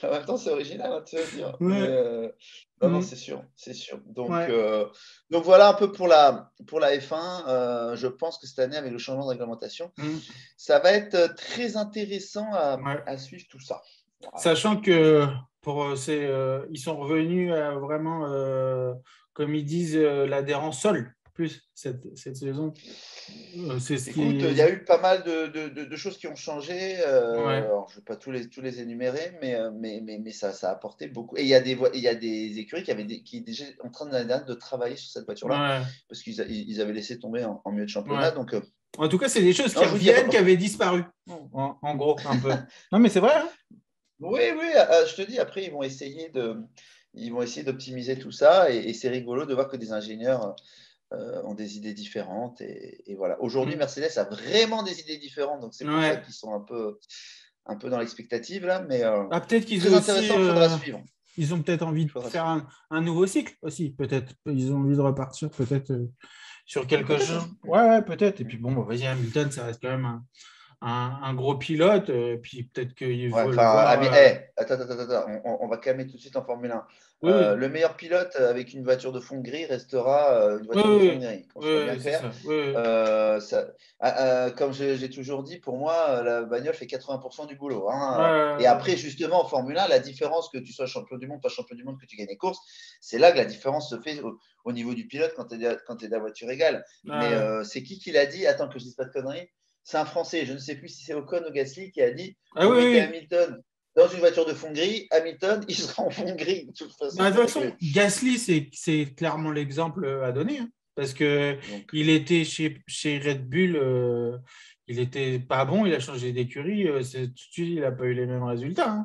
En même temps, c'est original, hein, tu vas dire. Ouais. Mais, euh, non, non, Mm. c'est sûr, c'est sûr. Donc, Ouais. euh, donc voilà un peu pour la, pour la F un. Euh, je pense que cette année, avec le changement de réglementation, Mm. ça va être très intéressant à, Ouais. à suivre tout ça. Voilà. Sachant que pour euh, c'est, euh, ils sont revenus à vraiment, euh, comme ils disent, euh, l'adhérence sol plus cette, cette saison. Euh, c'est ce qui Écoute, il est... y a eu pas mal de, de, de, de choses qui ont changé. Euh, Ouais. alors, je ne vais pas tous les, tous les énumérer, mais, euh, mais, mais, mais ça, ça a apporté beaucoup. Et il y a des, vo- il y a des écuries qui, avaient des, qui étaient déjà en train de, de travailler sur cette voiture-là, Ouais. parce qu'ils a- ils avaient laissé tomber en, en milieu de championnat. Ouais. Donc, euh, En tout cas, c'est des choses qui non, je vous dis, il y a reviennent, pas- qui avaient disparu, en, en gros, un peu. Non, mais c'est vrai, hein. Oui, oui, euh, je te dis, après, ils vont essayer de, ils vont essayer d'optimiser tout ça. Et, et c'est rigolo de voir que des ingénieurs euh, ont des idées différentes. Et, et voilà. Aujourd'hui, Mm. Mercedes a vraiment des idées différentes. Donc, c'est pour ça Ouais. qu'ils sont un peu, un peu dans l'expectative là. Mais euh, Ah, peut-être qu'ils ont très aussi, intéressant, il faudra euh, suivre. ils ont peut-être envie Il de faudra faire suivre. un, un nouveau cycle aussi, peut-être. Ils ont envie de repartir, peut-être, euh, sur quelque Peut-être. chose. Hein. Ouais, ouais, peut-être. Et puis bon, bah, vas-y, Hamilton, ça reste quand même un, un, un gros pilote. Euh, puis peut-être qu'ils Ouais, veulent enfin, voir. Ami- euh, eh, attends, attends, attends, attends, on, on- on va calmer tout de suite en Formule un. Oui, Euh, oui, le meilleur pilote avec une voiture de fond gris restera euh, une oui, voiture de fond oui, gris, qu'on oui, soit bien oui, c'est clair. ça. Oui, oui. Euh, ça- ah, euh, comme je- j'ai toujours dit, pour moi, euh, la bagnole fait quatre-vingts pour cent du boulot. Hein. Et Ouais, après, justement, en Formule un, la différence que tu sois champion du monde, pas champion du monde, que tu gagnes les courses, c'est là que la différence se fait au, au niveau du pilote quand tu es, quand tu es de la voiture égale. Mais ouais. euh, c'est qui qui l'a dit? Attends que je dise pas de conneries. C'est un Français, je ne sais plus si c'est Ocon ou Gasly qui a dit Ah vous oui, mettez oui. Hamilton dans une voiture de fond gris, Hamilton, il sera en fond gris de toute façon. Bah, de toute Parce façon, que, Gasly, c'est, c'est clairement l'exemple à donner, hein. Parce que donc, il était chez, chez Red Bull, euh, il était pas bon, il a changé d'écurie, euh, c'est- tout de suite, il n'a pas eu les mêmes résultats, hein.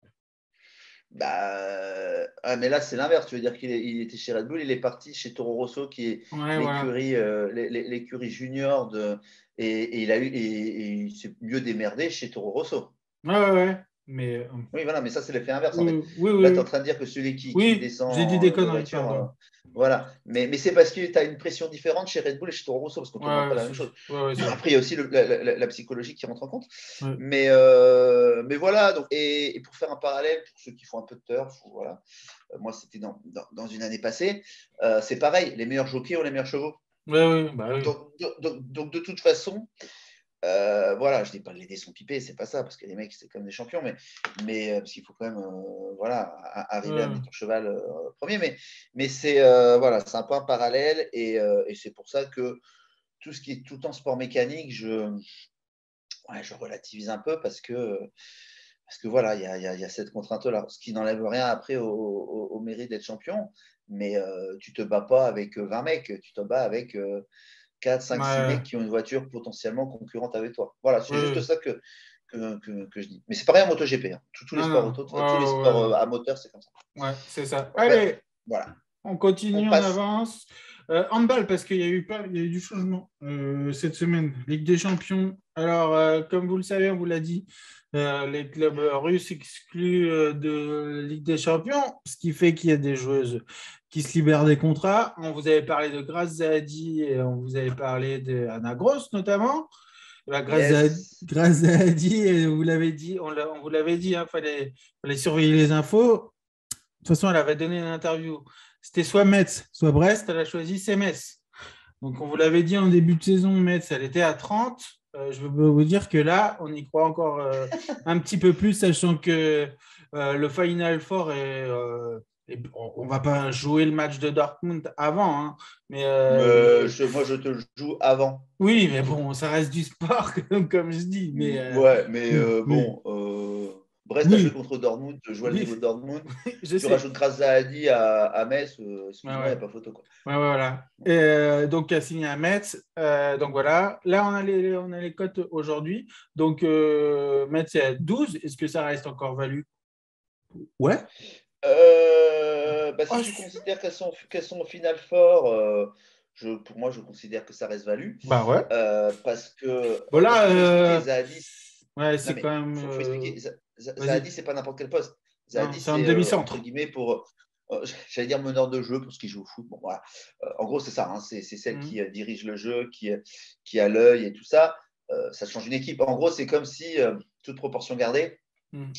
bah, euh, ah, mais là, c'est l'inverse. Tu veux dire qu'il est- il était chez Red Bull, il est parti chez Toro Rosso, qui est Ouais, voilà. l'écurie euh, l'é- l'é- l'écurie junior de, et, et il a eu et, et il s'est mieux démerdé chez Toro Rosso. Ouais, ouais, ouais. Mais euh, Oui, voilà, mais ça, c'est l'effet inverse en fait. oui, oui, Là, tu es oui. en train de dire que celui qui, qui Oui, j'ai dit des descend de conneries, voiture, euh, pardon. voilà. Mais, mais c'est parce que tu as une pression différente chez Red Bull et chez Toro Rosso, parce qu'on ne te demande Ouais, pas la même c'est, chose. ouais, ouais, c'est vrai. Après, il y a aussi le- la, la- la psychologie qui rentre en compte. Ouais. Mais, euh, mais voilà, donc, et, et pour faire un parallèle, pour ceux qui font un peu de turf, voilà, euh, moi, c'était dans, dans, dans une année passée, euh, c'est pareil, les meilleurs jockeys ont les meilleurs chevaux. Ouais, ouais, bah oui. Donc, donc, donc, donc, de toute façon, euh, voilà, je dis pas que les dés sont pipés, c'est pas ça, parce que les mecs, c'est comme des champions, mais, mais euh, parce qu'il faut quand même euh, voilà, a- arriver à Ouais. mettre ton cheval euh, premier. Mais, mais c'est euh, voilà, c'est un peu un parallèle, et, euh, et c'est pour ça que tout ce qui est tout en sport mécanique, je, ouais, je relativise un peu parce que, parce que voilà, il y a, y a- y a cette contrainte-là, ce qui n'enlève rien après au, au- au mérite d'être champion, mais euh, tu te bats pas avec vingt mecs, tu te bats avec euh, quatre, cinq, six Ouais, mecs qui ont une voiture potentiellement concurrente avec toi. Voilà, c'est juste ouais. ça que, que, que, que je dis. Mais c'est pareil en MotoGP, hein. Tous, tous les Non, sports non. auto, Ouais, tous les ouais, sports ouais. euh, à moteur, c'est comme ça. Ouais, c'est ça. Bon, ben, Allez, voilà, on on continue, on passe. avance. Euh, handball, parce qu'il y a eu pas, il y a eu du changement euh, cette semaine. Ligue des Champions. Alors, euh, comme vous le savez, on vous l'a dit, euh, les clubs russes exclus euh, de Ligue des Champions, ce qui fait qu'il y a des joueuses qui se libèrent des contrats. On vous avait parlé de Grace Zahadi et on vous avait parlé d'Anna Gross notamment. La Grace Zahadi, Yes. Grace Zahadi, et vous l'avez dit, on, l'a- on vous l'avait dit, il hein, fallait, fallait surveiller les infos. De toute façon, elle avait donné une interview. C'était soit Metz, soit Brest. Elle a choisi c'est Metz. Donc, on vous l'avait dit en début de saison, Metz, elle était à trente. Euh, je veux vous dire que là, on y croit encore euh, un petit peu plus, sachant que euh, le Final Four est. Euh, et on ne va pas jouer le match de Dortmund avant, hein, mais euh, Mais il- je, moi, je te le joue avant. oui, mais bon, ça reste du sport, comme, comme je dis. Mais euh, Ouais, mais oui, euh, oui, bon, euh, Brest a joué oui, contre Dortmund, tu joues le oui, niveau de Dortmund. je Tu sais. rajoutes Grace Zahadi à, à Metz, euh, Ouais, excuse-moi, il ouais. n'y a pas photo. Quoi. Ouais, ouais, voilà. Et, euh, donc, qui a signé à Metz. Euh, donc, voilà. Là, on a les, on a les cotes aujourd'hui. Donc, euh, Metz est à douze. Est-ce que ça reste encore valu? Ouais. Euh, bah, Oh, si tu je- considères qu'elles sont, qu'elles sont au final fort, euh, je, pour moi, je considère que ça reste valu. bah ouais. Euh, parce que, Bon, euh, parce là, qu'il faut expliquer, euh, Zahadi, ouais, non c'est quand mais même. faut, faut euh, expliquer, Z- Z- vas-y. Zahadi, c'est pas n'importe quel poste. Non, Zahadi, c'est un c'est euh, entre demi-centre. guillemets pour, euh, j'allais dire meneur de jeu parce qu'il joue au foot. Bon, voilà. Euh, en gros, c'est ça, hein, c'est, c'est celle Mhm. qui euh, dirige le jeu, qui, euh, qui a l'œil et tout ça. Euh, ça change une équipe. En gros, c'est comme si, euh, toute proportion gardée, Mhm.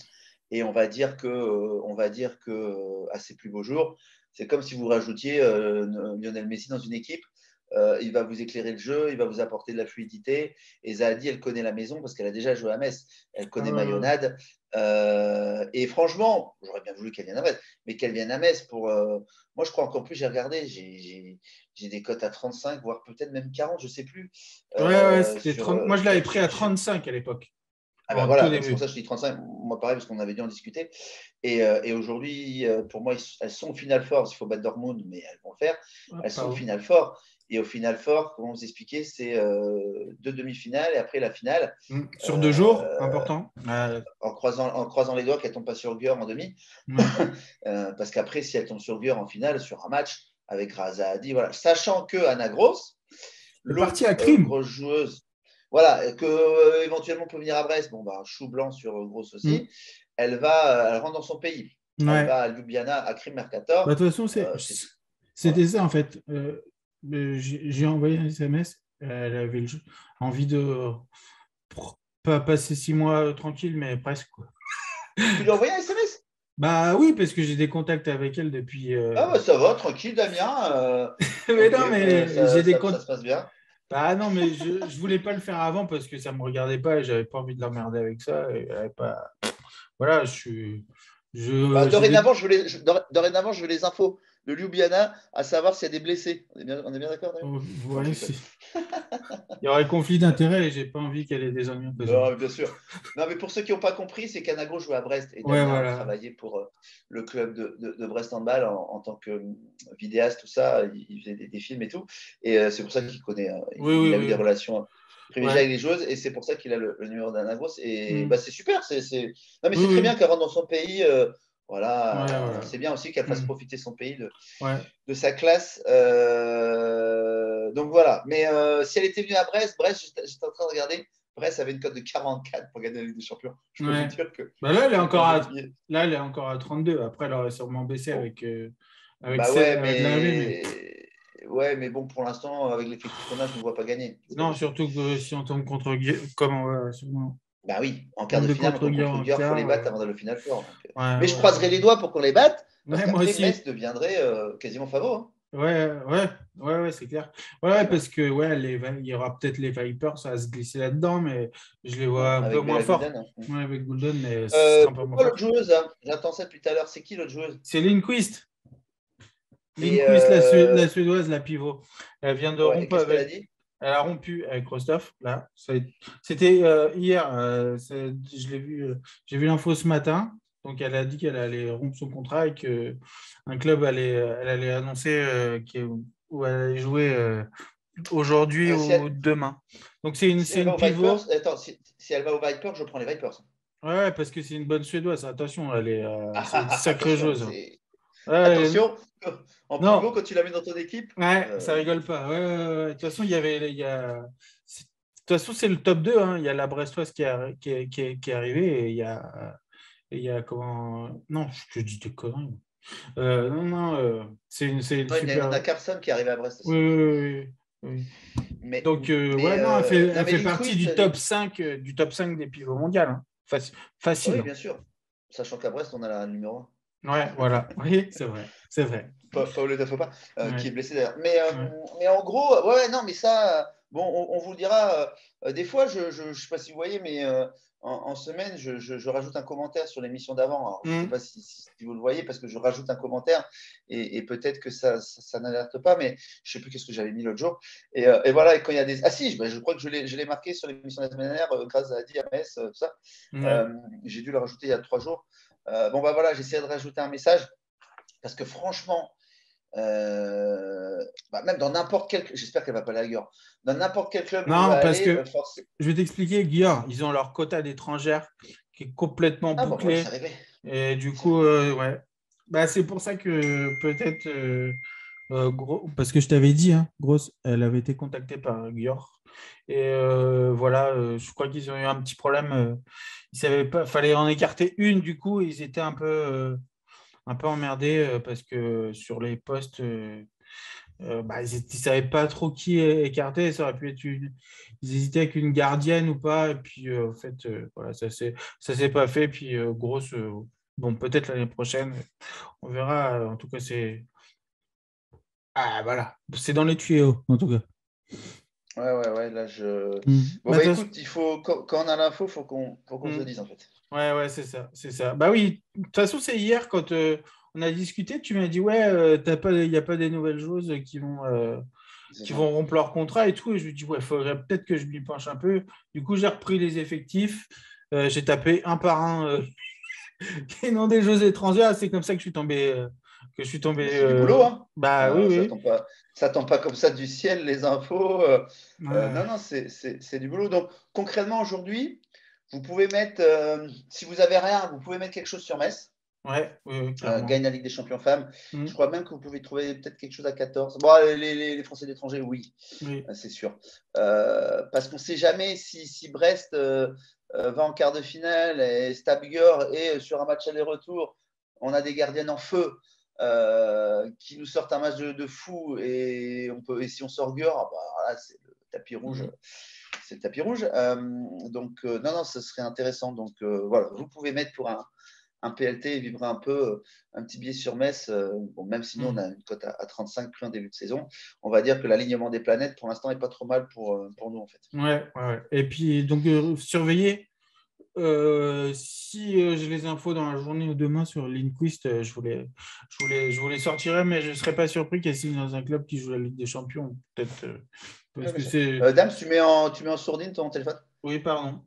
Et on va dire que, euh, on va dire que euh, à ses plus beaux jours, c'est comme si vous rajoutiez euh, Lionel Messi dans une équipe. Euh, il va vous éclairer le jeu, il va vous apporter de la fluidité. Et Zahadi, elle connaît la maison parce qu'elle a déjà joué à Metz. Elle connaît Euh, Mayonnaise. Euh, et franchement, j'aurais bien voulu qu'elle vienne à Metz, mais qu'elle vienne à Metz pour. Euh, moi, je crois qu'en plus, j'ai regardé, j'ai, j'ai, j'ai des cotes à trente-cinq, voire peut-être même quarante, je ne sais plus. Ouais, ouais, Euh, c'était sur, trente. Moi, je l'avais sur, pris à sur, trente-cinq à l'époque, ah ben en tout voilà, donc c'est pour début. ça que je dis trente-cinq. Moi, pareil, parce qu'on avait dû en discuter. Et, euh, et aujourd'hui, euh, pour moi, ils- elles sont au Final Four. Il faut battre Dortmund, mais elles vont le faire. Ah, Elles sont au pardon. Final Four. Et au Final Four, comment vous expliquer, c'est euh, deux demi-finales et après la finale. Mm. Sur deux jours, euh, important. Euh, en, croisant, en croisant les doigts qu'elles ne tombent pas sur Gure en demi. ouais. Euh, parce qu'après, si elles tombent sur Gure en finale, sur un match avec Razahadi, voilà. Sachant que Anna Gross, C'est parti l'autre à euh, crime. grosse joueuse, voilà, que euh, éventuellement peut venir à Brest, bon bah chou blanc sur euh, Grosse aussi, Mm. elle va, elle rentre dans son pays. Elle Ouais. va à Ljubljana, à Krim Bah, Mercator. de toute façon, c'est, Euh, c'est, c'était voilà. ça en fait. Euh, euh, j'ai j'ai envoyé un S M S. Elle avait le jeu- envie de euh, pour pas passer six mois euh, tranquille, mais presque quoi. Tu lui as envoyé un S M S? Bah oui, parce que j'ai des contacts avec elle depuis. euh, Ah bah ça va, tranquille, Damien. Euh, Mais ok, non, euh, mais ça, j'ai des ça, ça contacts. se passe bien. Bah non, mais je, je voulais pas le faire avant parce que ça me regardait pas et j'avais pas envie de l'emmerder avec ça. Et elle avait pas. Voilà, je suis. Bah, Je, j'ai des. dorénavant, je veux les, je- doré- dorénavant, je veux les infos de Ljubljana, à savoir s'il y a des blessés. On est bien, on est bien d'accord, Damien? Oh, Non, je ouais, rigole. c'est- il y aurait conflit d'intérêts et j'ai pas envie qu'elle ait des ennuis en besoin. Non, mais bien sûr. Non, mais pour ceux qui n'ont pas compris, c'est qu'Anago jouait à Brest et Ouais, Damien voilà. travaillait pour euh, le club de, de, de Brest Handball en, en tant que euh, vidéaste, tout ça. Il, il faisait des, des films et tout. Et euh, c'est pour ça qu'il connaît. euh, Oui, il, oui, il a eu des oui. relations privilégiées Ouais. avec les joueuses et c'est pour ça qu'il a le, le numéro d'Anagos. Et Mm. bah, c'est super. C'est, c'est... Non, mais Oui, c'est très oui. bien qu'elle rentre dans son pays. euh, Ouais, voilà. voilà. C'est bien aussi qu'elle fasse Mm. profiter son pays de, Ouais. de sa classe. Euh, Donc voilà. Mais euh, si elle était venue à Brest, Brest, j'étais j'étais en train de regarder. Brest avait une cote de quarante-quatre pour gagner la Ligue des Champions. Je peux vous Ouais. dire que Bah là, elle est j'ai pas encore envie à, de nier. là, elle est encore à trente-deux. Après, elle aurait sûrement baissé Bon, avec, euh, avec, bah celle- ouais, avec l'arrivée, mais mais ouais, mais bon, pour l'instant, avec l'effectif qu'on a, je ne vois pas gagner. C'est pas non, possible. surtout que si on tombe contre Gu- comme on va sûrement Bah oui, en quart de tomber finale, on contre tombe Guillaume contre en Gure, il faut les quart. battre euh, avant d'aller au final fort. Donc, euh. Ouais, Mais je ouais. croiserai les doigts pour qu'on les batte, parce Ouais, moi qu'après, Metz aussi. deviendrait euh, quasiment favori. Hein. Ouais, ouais, ouais, ouais, c'est clair. Ouais, ouais, Quasiment. parce que ouais, les, Vi- il y aura peut-être les Vipers à se glisser là-dedans, mais je les Ouais, vois un peu avec moins Bella forts. Gulden. Hein. Ouais, avec Golden, mais ce Euh, sera un peu c'est moins quoi l'autre fort. joueuse hein J'attends ça depuis tout à l'heure. C'est qui l'autre joueuse C'est Lindquist. Et Lindquist, la, Sué- euh, la Suédoise, la pivot. Elle vient de ouais, et rompre qu'est-ce qu'elle a avec. dit Elle a rompu avec Rostov, là. Ça a- C'était euh, hier. euh, c'est- je l'ai vu. euh, J'ai vu l'info ce matin. Donc, elle a dit qu'elle allait rompre son contrat et qu'un club allait, elle allait annoncer euh, qu'il- où elle allait jouer euh, aujourd'hui euh, si, ou elle, demain. Donc, c'est une, si c'est elle va une aux Vipers, pivot. attends, si, si elle va aux Vipers, je prends les Vipers. Ouais, ouais, parce que c'est une bonne Suédoise. Attention, elle est, euh, Ah, c'est ah, une ah, sacrée attention, joueuse. c'est Ouais, attention. En pivot, non, quand tu la mets dans ton équipe, ouais, ça euh, rigole pas. Ouais, ouais, ouais. De toute façon, il y avait, il y a... c'est- de toute façon, c'est le top deux, hein. Il y a la Brestoise qui est, qui est, qui est, qui est arrivée et il y a, et il y a comment. Non, je te dis des conneries. Euh, non, non, euh, c'est une, c'est une ouais, il y en a super. Carson qui est arrivé à Brest Oui, aussi. oui, oui, oui, oui. Mais, Donc, euh, mais ouais, non, elle fait, euh, non, elle mais fait partie Lindquist, du top Lin- cinq, euh, du top cinq des pivots mondiaux, hein. Faci- Facile. oui, Hein. bien sûr. Sachant qu'à Brest, on a la numéro un. Ouais, voilà. Oui, c'est vrai. C'est vrai. Pa- Paolo Dafopa, euh, qui est Ouais, blessé d'ailleurs. Mais, euh, ouais. mais en gros, ouais, ouais, non, mais ça, euh, bon, on, on vous le dira. Euh, des fois, je ne sais pas si vous voyez, mais euh, en, en semaine, je, je- je rajoute un commentaire sur l'émission d'avant. Alors, je ne sais Hum. pas si, si- si vous le voyez, parce que je rajoute un commentaire et, et peut-être que ça, ça, ça n'alerte pas, mais je ne sais plus qu'est-ce que j'avais mis l'autre jour. Et, euh, et voilà, et quand il y a des. Ah si, je, bah, je crois que je l'ai je l'ai marqué sur l'émission de la semaine dernière, euh, grâce à Adi, à Metz, euh, tout ça. Ouais. Euh, j'ai dû le rajouter il y a trois jours. Euh, bon, bah voilà, j'essaie de rajouter un message. Parce que franchement, euh, bah, même dans n'importe quel, j'espère qu'elle va pas aller ailleurs. Dans n'importe quel club où on va Non, parce aller, que euh, forcément. je vais t'expliquer, Guillaume, ils ont leur quota d'étrangères qui est complètement Ah bon, voilà, c'est bouclé. réglé. Et du C'est coup, réglé. euh, ouais. Bah, c'est pour ça que peut-être, euh, euh, gros, parce que je t'avais dit, hein, grosse, elle avait été contactée par Gior. Et euh, voilà, euh, je crois qu'ils ont eu un petit problème. Euh, ils savaient pas, fallait en écarter une, du coup, ils étaient un peu, euh, un peu emmerdés euh, parce que sur les postes. euh, euh, bah, ils ne savaient pas trop qui écarter. Ça aurait pu être une... Ils hésitaient avec une gardienne ou pas. Et puis, euh, en fait, euh, voilà, ça ne s'est pas fait. Puis, euh, grosse. Euh, bon, peut-être l'année prochaine, on verra. En tout cas, c'est. Ah, voilà. C'est dans les tuyaux, en tout cas. Ouais, ouais, ouais, là, je... Mm. Bon, Bah, bah, de toute façon- écoute, il faut... Quand, quand on a l'info, il faut qu'on faut qu'on se Mm. le dise, en fait. Ouais, ouais, c'est ça, c'est ça. Bah oui, de toute façon, c'est hier quand euh, on a discuté, tu m'as dit, ouais, euh, t'as pas, il n'y a pas des nouvelles joueuses qui vont, euh, C'est qui ça. vont rompre leur contrat et tout. Et je lui dis, ouais, il faudrait peut-être que je m'y penche un peu. Du coup, j'ai repris les effectifs. Euh, j'ai tapé un par un euh, les noms des joueuses étrangères. C'est comme ça que je suis tombé. euh, que je suis tombé Bah, c'est du euh, boulot, hein. Bah oui, Euh, ça oui. tombe pas, ça tombe pas comme ça du ciel, les infos. euh, euh, Ouais, non, non, c'est c'est- c'est du boulot. Donc, concrètement, aujourd'hui, vous pouvez mettre, euh, si vous avez rien, vous pouvez mettre quelque chose sur Metz. ouais, oui, oui, Euh, clairement. gagne la Ligue des Champions femmes. Mm. Je crois même que vous pouvez trouver peut-être quelque chose à quatorze. Bon, les, les- les Français d'étranger, oui, Oui. euh, c'est sûr. Euh, parce qu'on ne sait jamais si, si Brest euh, euh, va en quart de finale et Stabigor et sur un match aller-retour, on a des gardiennes en feu euh, qui nous sortent un match de, de fou et, on peut, et si on sort Gure, bah, voilà, c'est le tapis rouge. Mm. C'est le tapis rouge. Euh, donc, euh, non, non, ce serait intéressant. Donc, euh, voilà, vous pouvez mettre pour un, un P L T et vibrer un peu, un petit billet sur Metz. Euh, bon, même si nous, on Mm. a une cote à, à trente-cinq pris en début de saison, on va dire que l'alignement des planètes, pour l'instant, n'est pas trop mal pour, euh, pour nous, en fait. Ouais, ouais, ouais. Et puis, donc, euh, surveiller. Euh, si euh, j'ai les infos dans la journée ou demain sur Lindquist, euh, je voulais, je voulais, je voulais sortirais, mais je ne serais pas surpris qu'elle signe dans un club qui joue la Ligue des Champions. Peut-être euh, parce Ouais, que bien sûr. c'est. Euh, Dame, tu mets, en, tu mets en sourdine ton téléphone? Oui, pardon.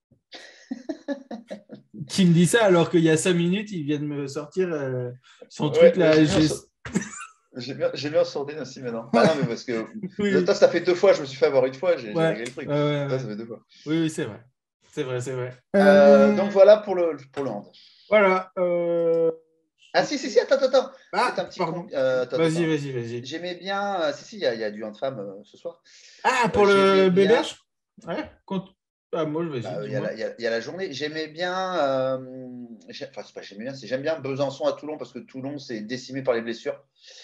Qui me dit ça alors qu'il y a cinq minutes, il vient de me sortir euh, son Ouais, truc ouais, là. j'ai mis, en j'ai- sour- j'ai mis, j'ai mis en sourdine aussi maintenant. Bah non, mais parce que Oui, toi, ça fait deux fois, je me suis fait avoir une fois, j'ai j'ai ouais, réglé le truc. ouais, ouais, Toi, ça ouais. fait deux fois. Oui, oui, c'est vrai. C'est vrai, c'est vrai. Euh, Euh, donc voilà pour le, pour le hand. voilà. euh, Ah si, si, si, attends, attends, attends. Peut-être Ah, un petit con. pardon. Euh, attends, Vas-y, attends. vas-y, vas-y. J'aimais bien. euh, si, si, il y, a- il y a du hand femme euh, ce soir. Ah, Euh, pour j'aimais le bien. B B H? Ouais. Contre- Ah, moi, vas-y, Bah, il y, a la- dis-moi. il y a- il y a la journée. J'aimais bien. euh, j'ai- enfin, c'est pas j'aimais bien, c'est j'aime bien Besançon à Toulon parce que Toulon s'est décimé par les blessures.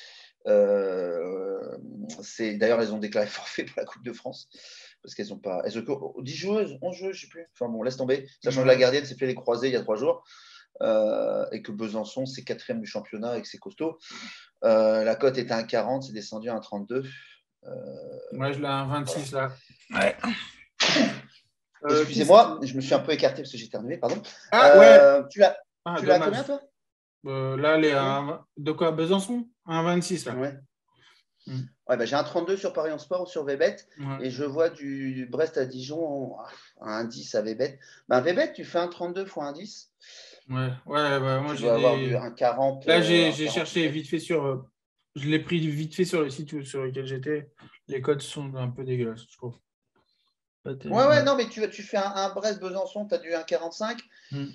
Euh, c'est d'ailleurs elles ont déclaré forfait pour la Coupe de France parce qu'elles ont pas. Elles ont dix joueuses, onze joueuses, je sais plus. Enfin bon, laisse tomber. Sachant que la Ouais. gardienne s'est fait les croisés il y a trois jours euh, et que Besançon c'est quatrième du championnat et que c'est costaud. Euh, la cote était à un quarante, c'est descendu à un trente-deux. Euh, Moi, je l'ai à un voilà. vingt-six là. Ouais. Euh, qu'est-ce Excusez-moi, qui- je me suis un peu écarté parce que j'ai terminé, pardon. Ah, ouais. Euh, tu l'as, Ah, tu l'as à combien, dommage. toi? Euh, là, elle Tu est l'as à combien? à... De quoi? Besançon? Un vingt-six là. Ouais. Hmm. Ouais, bah, j'ai un trente-deux sur Paris en sport ou sur Vbet Ouais. et je vois du Brest à Dijon à un dix à Vbet. Ben, Vbet, tu fais un trente-deux fois un dix. Ouais, ouais, ouais, moi Tu j'ai dois avoir du des. un quarante, Là, euh, j'ai un j'ai quarante cherché net. vite fait sur. euh, Je l'ai pris vite fait sur le site sur lequel j'étais. Les codes sont un peu dégueulasses, je trouve. Pas Ouais, terrible. ouais, Ouais. non, mais tu, tu fais un, un Brest-Besançon, tu as du un quarante-cinq. Hmm.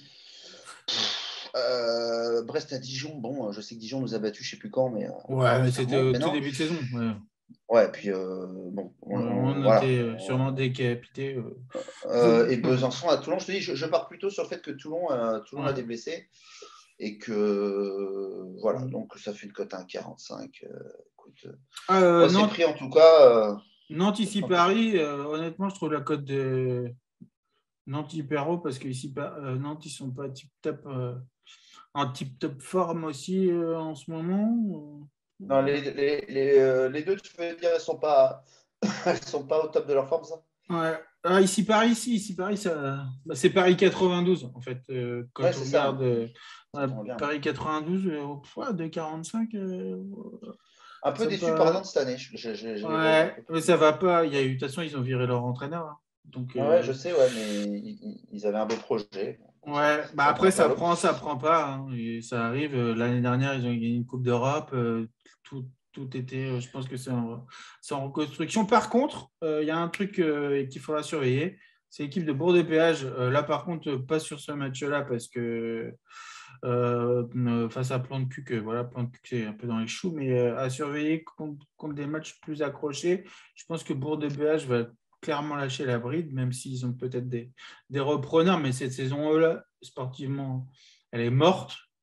Euh, Brest à Dijon, bon, je sais que Dijon nous a battus, je sais plus quand, mais euh, Ouais, ah, mais ça c'était remonte au tout maintenant. début de saison. Ouais. Ouais, puis euh, bon, on, Ouais, on- on voilà. était euh, sûrement décapité. euh. Euh, et Besançon à Toulon, je te dis, je, je pars plutôt sur le fait que Toulon, euh, Toulon a Ouais. des blessés et que voilà, Hmm. donc ça fait une cote à un quarante-cinq. Euh, écoute, euh, Ah, euh, moi, c'est le Nantes, prix en tout cas. Euh, Nantes ça me ici fait un peu chier. Paris, euh, honnêtement, je trouve la cote de Nantes hyper haut parce que ici, Pa- euh, Nantes, ils sont pas tip top euh, en tip top forme aussi euh, en ce moment. Non, les, les, les, euh, les deux, tu veux dire, elles sont pas, elles sont pas au top de leur forme, ça? Ouais. Ah, ici Paris, ici, ici Paris, ça... bah, c'est Paris quatre-vingt-douze en fait. Euh, Ouais, quand on c'est ça. regarde euh, Ça ouais, tombe bien. Paris quatre-vingt-douze, euh, ouais, deux quarante-cinq, euh, Un peu ça me déçu par paraît- Nantes cette année. Je, je, je, je les voyais un Ouais, peu mais plus. ça va pas. Il y a eu, de toute façon, ils ont viré leur entraîneur, hein. Donc, Ouais, je euh, sais, ouais, mais ils, ils avaient un beau projet. Écoute, ça, ouais, ça, bah ça vient après, un peu à ça l'eau. prend, ça prend pas, hein, et ça arrive. Euh, L'année dernière, ils ont gagné une Coupe d'Europe. euh, tout, tout était, euh, je pense que c'est en, c'est en reconstruction. Par contre, euh, il y a un truc euh, qu'il faudra surveiller. C'est l'équipe de Bourg-des-Péages. Euh, là, par contre, euh, pas sur ce match-là parce que euh, euh, face à Plan de Cul, que voilà, Plan de Cul, c'est un peu dans les choux, mais euh, à surveiller contre, contre des matchs plus accrochés. Je pense que Bourg-des-Péages va clairement lâcher la bride, même s'ils ont peut-être des, des repreneurs, mais cette saison-là, sportivement, elle est morte.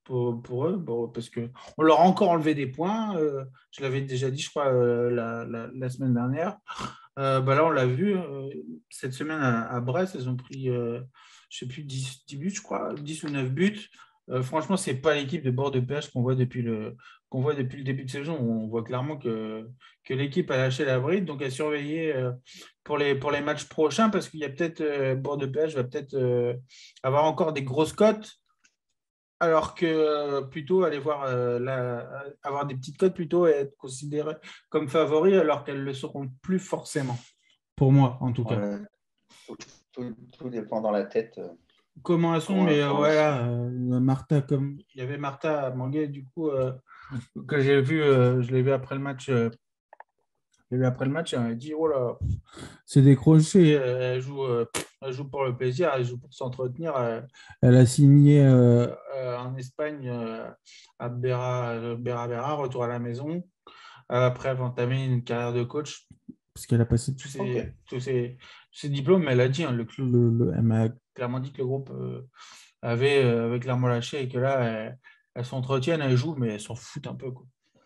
pour, pour eux, bon, parce qu'on leur a encore enlevé des points. Euh, je l'avais déjà dit, je crois, euh, la, la, la semaine dernière. Euh, bah là, on l'a vu, euh, cette semaine à, à Brest, ils ont pris, euh, je ne sais plus, dix, dix buts, je crois, dix ou neuf buts. Euh, franchement, ce n'est pas l'équipe de bord de pêche qu'on voit depuis le, qu'on voit depuis le début de saison. On voit clairement que, que l'équipe a lâché la bride, donc à surveiller euh, pour, les, pour les matchs prochains, parce qu'il y a peut-être, euh, bord de pêche va peut-être euh, avoir encore des grosses cotes, alors que euh, plutôt aller voir euh, la, avoir des petites cotes plutôt et être considéré comme favori, alors qu'elles ne le seront plus forcément. Pour moi, en tout cas. Ouais. Tout, tout dépend dans la tête. euh, Comment elles sont, Comment, mais euh, comment elles voilà, euh, Martha, comme il y avait Martha Manguet, du coup, euh, que j'ai vu, euh, je l'ai vu après le match, euh, je l'ai vu après le match, et elle m'a dit, oh là, c'est décroché, euh, elle joue, euh, elle joue pour le plaisir, elle joue pour s'entretenir. Elle, elle a signé euh, euh, en Espagne euh, à Bera, Bera Bera, retour à la maison, euh, après avoir entamé une carrière de coach, parce qu'elle a passé tous ses, Ok. tous ses, tous ses diplômes, mais elle a dit, hein, le, le- le- elle m'a clairement dit que le groupe euh, avait, euh, avait clairement lâché et que là, elles, elles s'entretiennent, elles jouent, mais elles s'en foutent un peu, quoi.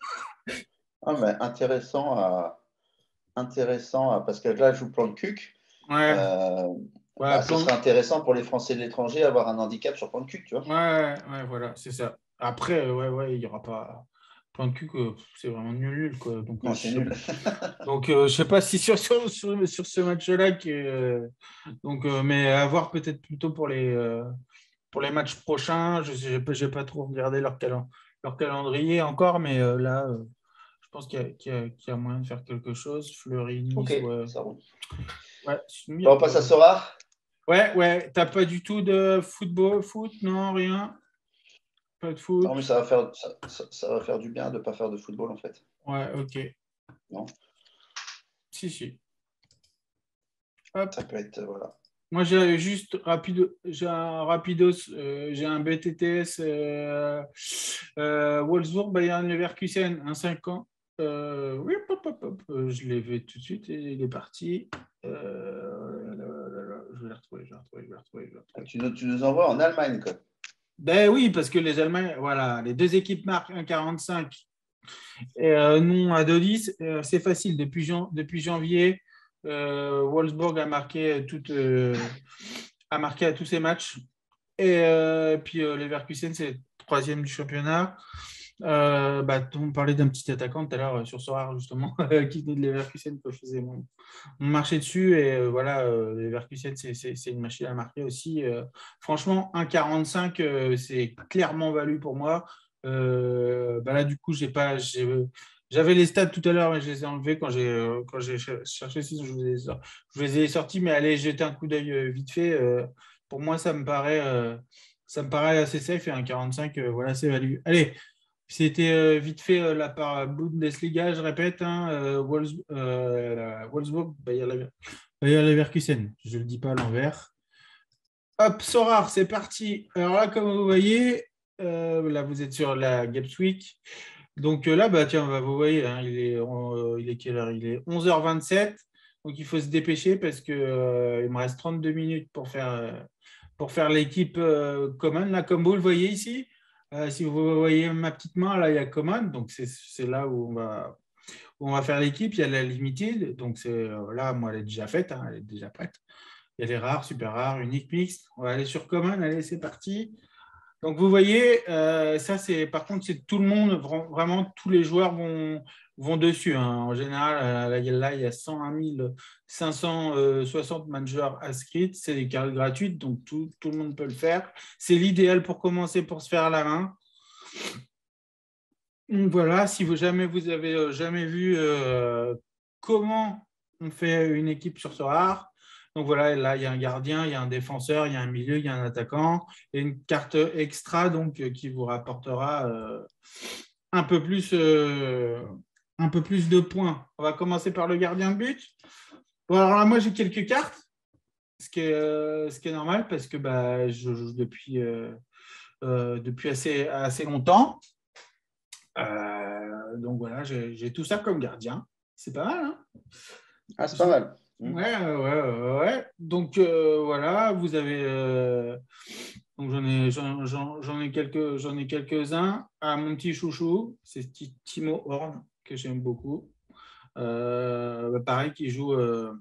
Ah, mais intéressant, à, intéressant à- parce que là, je joue plan de cuc. Ouais, Euh, ouais, bah, ce plan- serait intéressant pour les Français de l'étranger d'avoir un handicap sur plan de cuc, tu vois. ouais, ouais, voilà, c'est ça. Après, euh, ouais, ouais, il n'y aura pas plein de cul, que c'est vraiment nul, nul, quoi. Donc, euh, Non, c'est je sais, nul. donc euh, je sais pas si sur, sur, sur, sur ce match-là, que, euh, donc, euh, mais à voir peut-être plutôt pour les, euh, pour les matchs prochains. Je n'ai pas, j'ai pas trop regardé leur, calen- leur calendrier encore, mais euh, là, euh, je pense qu'il y a, qu'il y a- qu'il y a moyen de faire quelque chose. Fleury, Ok, Nice, ouais. ça roule. Ouais, c'est mieux, Bon, on passe à quoi. Sora. Ouais, ouais, t'as pas du tout de football, foot, non, rien. Pas de Non, foot. mais ça va faire, ça, ça- ça va faire du bien de ne pas faire de football, en fait. Ouais, ok. Non, Si, si. Hop. ça peut être, euh, voilà. Moi, j'ai juste rapide, j'ai un rapidos, euh, j'ai un B T T S euh, euh, Wolfsburg, Bayern Leverkusen, un cinq ans. Euh, oui, hop, hop, hop, euh, je l'ai vu tout de suite et il est parti. Euh, là, là, là, là, je vais le retrouver, je vais le retrouver, je vais le retrouver, je vais le retrouver. Tu, nous- tu nous envoies en Allemagne, quoi. Ben oui, parce que les Allemands, voilà, les deux équipes marquent un virgule quarante-cinq et euh, non à deux virgule dix. Euh, c'est facile, depuis, jan- depuis janvier, euh, Wolfsburg a marqué, toute, euh, a marqué à tous ses matchs. Et euh, puis euh, Leverkusen, c'est le troisième du championnat. Euh, bah, on parlait d'un petit attaquant tout à l'heure euh, sur Sorare, justement, qui venait de Leverkusen, que je faisais mon, mon marché dessus. Et euh, voilà, euh, Leverkusen, c'est, c'est, c'est une machine à marquer aussi. Euh, franchement, un virgule quarante-cinq, euh, c'est clairement valu pour moi. Euh, bah là, du coup, j'ai pas, j'ai, j'avais les stats tout à l'heure, mais je les ai enlevés quand j'ai, euh, quand j'ai cherché si je vous ai, je vous les ai sortis. Mais allez jeter un coup d'œil euh, vite fait. Euh, pour moi, ça me paraît, euh, ça me paraît assez safe et un quarante-cinq, euh, voilà, c'est value. Allez, c'était euh, vite fait euh, la par Bundesliga, je répète, hein, euh, Wolfs- euh, Wolfsburg, Bayer Lever- Bayer Leverkusen, je ne le dis pas à l'envers. Hop, Sorare, c'est parti. Alors là, comme vous voyez, euh, là, vous êtes sur la Games Week. Donc euh, là, bah, tiens, bah, vous voyez, hein, il, est, euh, il est quelle heure? Il est onze heures vingt-sept. Donc il faut se dépêcher parce qu'il euh, me reste trente-deux minutes pour faire, euh, pour faire l'équipe euh, Common. Là, comme vous le voyez ici, euh, si vous voyez ma petite main, là, il y a Common. Donc c'est, c'est là où on va, où on va faire l'équipe. Il y a la Limited. Donc c'est, euh, là, moi, elle est déjà faite, hein, elle est déjà prête. Il y a les rares, super rares, unique, mixte. On va aller sur Common. Allez, c'est parti. Donc, vous voyez, euh, ça, c'est par contre, c'est tout le monde, vraiment, tous les joueurs vont, vont dessus, hein. En général, là, là, il y a cent un mille cinq cent soixante managers inscrits. C'est des cartes gratuites, donc tout, tout le monde peut le faire. C'est l'idéal pour commencer, pour se faire la main. Donc, voilà, si vous jamais vous avez jamais vu euh, comment on fait une équipe sur ce rare. Donc voilà, là, il y a un gardien, il y a un défenseur, il y a un milieu, il y a un attaquant et une carte extra donc, euh, qui vous rapportera euh, un, peu plus, euh, un peu plus de points. On va commencer par le gardien de but. Bon, alors là, moi, j'ai quelques cartes, ce qui est, euh, ce qui est normal parce que bah, je joue depuis, euh, euh, depuis assez, assez longtemps. Euh, donc voilà, j'ai, j'ai tout ça comme gardien. C'est pas mal, hein? Ah, c'est pas mal. Mmh. Ouais, ouais, ouais, ouais. Donc euh, voilà, vous avez. Euh, donc j'en ai, j'en, j'en, j'en ai quelques, j'en ai quelques-uns. Ah, mon petit chouchou, c'est Ti- Timo Horn que j'aime beaucoup. Euh, bah, pareil, qui joue, euh,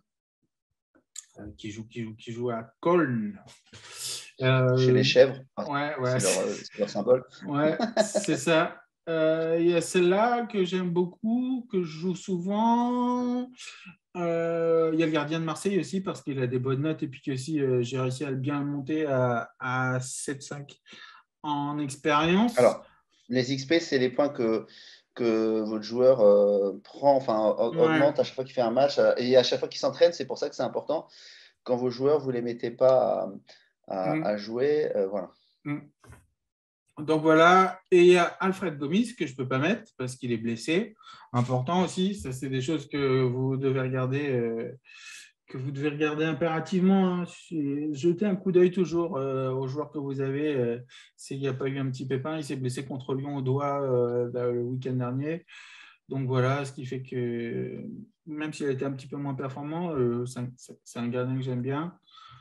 qui joue, qui joue, qui joue à Köln. Chez les Euh, chèvres, enfin, ouais, ouais, c'est leur, euh, c'est leur symbole. ouais, c'est ça. Euh, Il y a celle-là que j'aime beaucoup, que je joue souvent. Euh, il y a le gardien de Marseille aussi parce qu'il a des bonnes notes et puis que aussi euh, j'ai réussi à le bien le monter à, à sept cinq en expérience. Alors, les X P, c'est les points que, que votre joueur euh, prend, enfin, au- Ouais. augmente à chaque fois qu'il fait un match euh, et à chaque fois qu'il s'entraîne. C'est pour ça que c'est important. Quand vos joueurs, vous ne les mettez pas à, à- Mm, à jouer, euh, voilà. mm. Donc voilà, et il y a Alfred Gomis que je ne peux pas mettre parce qu'il est blessé. Important aussi, ça c'est des choses que vous devez regarder, euh, que vous devez regarder impérativement. Hein. Jetez un coup d'œil toujours euh, aux joueurs que vous avez. Euh, s'il n'y a pas eu un petit pépin, il s'est blessé contre Lyon au doigt euh, le week-end dernier. Donc voilà, ce qui fait que même s'il a été un petit peu moins performant, euh, c'est un, c'est un gardien que j'aime bien.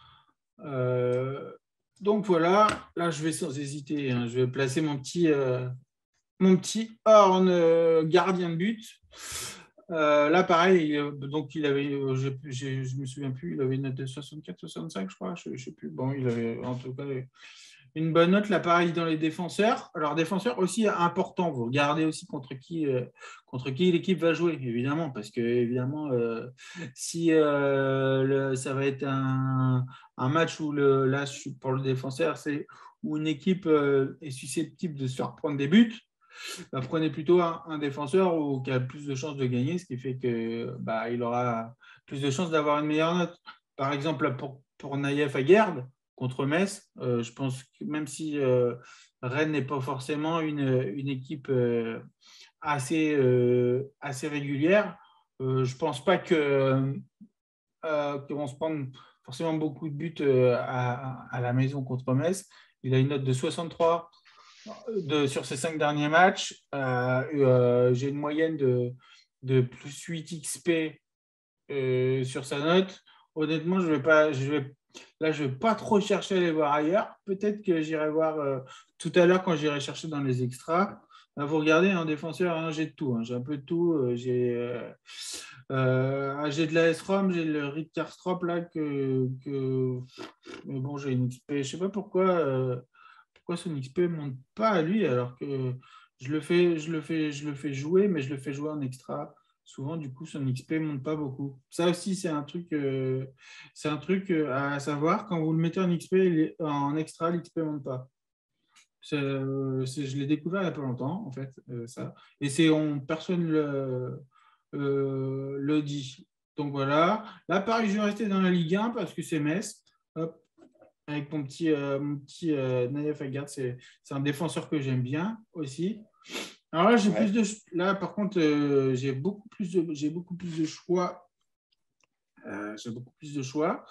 Euh, donc voilà, là je vais sans hésiter, hein, je vais placer mon petit, euh, mon petit Horn euh, gardien de but. Euh, là pareil, euh, donc il avait, euh, je, je, je me souviens plus, il avait une note de soixante-quatre soixante-cinq je crois, je, ne sais plus. Bon, il avait en tout cas une bonne note. Là pareil dans les défenseurs. Alors défenseurs aussi important, vous regardez aussi contre qui, euh, contre qui l'équipe va jouer, évidemment, parce que évidemment, euh, si euh, le, ça va être un, un match où le, là pour le défenseur, c'est où une équipe euh, est susceptible de se faire prendre des buts, bah, prenez plutôt un, un défenseur où, qui a plus de chances de gagner, ce qui fait que bah, il aura plus de chances d'avoir une meilleure note. Par exemple, pour, pour Naïef Aguerd contre Metz, euh, je pense que même si euh, Rennes n'est pas forcément une, une équipe euh, assez, euh, assez régulière, euh, je ne pense pas que euh, qu'ils vont se prendre forcément beaucoup de buts euh, à, à la maison contre Metz. Il a une note de soixante-trois de, sur ces cinq derniers matchs. Euh, euh, j'ai une moyenne de, de plus huit X P euh, sur sa note. Honnêtement, je vais pas, je vais, là, je ne vais pas trop chercher à aller voir ailleurs. Peut-être que j'irai voir euh, tout à l'heure quand j'irai chercher dans les extras. Là, vous regardez, en défenseur, hein, j'ai de tout. Hein, j'ai un peu de tout. Euh, j'ai, euh, euh, j'ai de la S-ROM, j'ai le Rickarstrop là que, que... Mais bon, j'ai une X P. Je ne sais pas pourquoi. Euh, pourquoi son X P ne monte pas à lui alors que je le fais, je le fais, je le fais jouer, mais je le fais jouer en extra. Souvent, du coup, son X P ne monte pas beaucoup. Ça aussi, c'est un truc, euh, c'est un truc euh, à savoir. Quand vous le mettez en X P, en extra, l'X P ne monte pas. C'est, euh, c'est, je l'ai découvert il n'y a pas longtemps, en fait, euh, ça. Et c'est on, personne le, euh, le dit. Donc voilà. Là, pareil, je vais rester dans la Ligue un parce que c'est Metz. Hop, avec mon petit, euh, mon petit euh, Naïef Aguerd, c'est, c'est un défenseur que j'aime bien aussi. Alors là, j'ai Ouais. plus de là par contre, euh, j'ai beaucoup plus de j'ai beaucoup plus de choix. Euh, j'ai beaucoup plus de choix.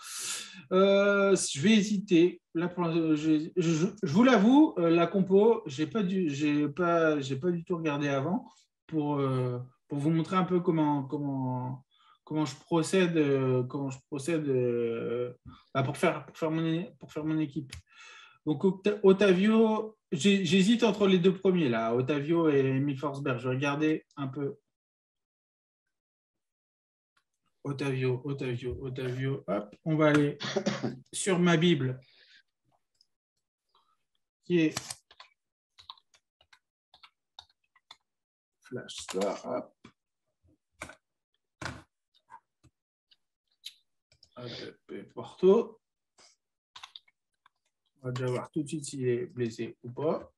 Euh, je vais hésiter. Là, pour, je, je, je vous l'avoue, euh, la compo, j'ai pas du, j'ai pas, j'ai pas du tout regardé avant pour, euh, pour vous montrer un peu comment, comment, comment je procède, euh, comment je procède euh, bah, pour faire, pour faire mon, pour faire mon équipe. Donc Otavio, j'hésite entre les deux premiers là, Otavio et Emile Forsberg. Je vais regarder un peu. Otavio, Otavio, Otavio. Hop, on va aller sur ma Bible, qui est Flash Star. Hop. A T P Porto. On va déjà voir tout de suite s'il est blessé ou pas.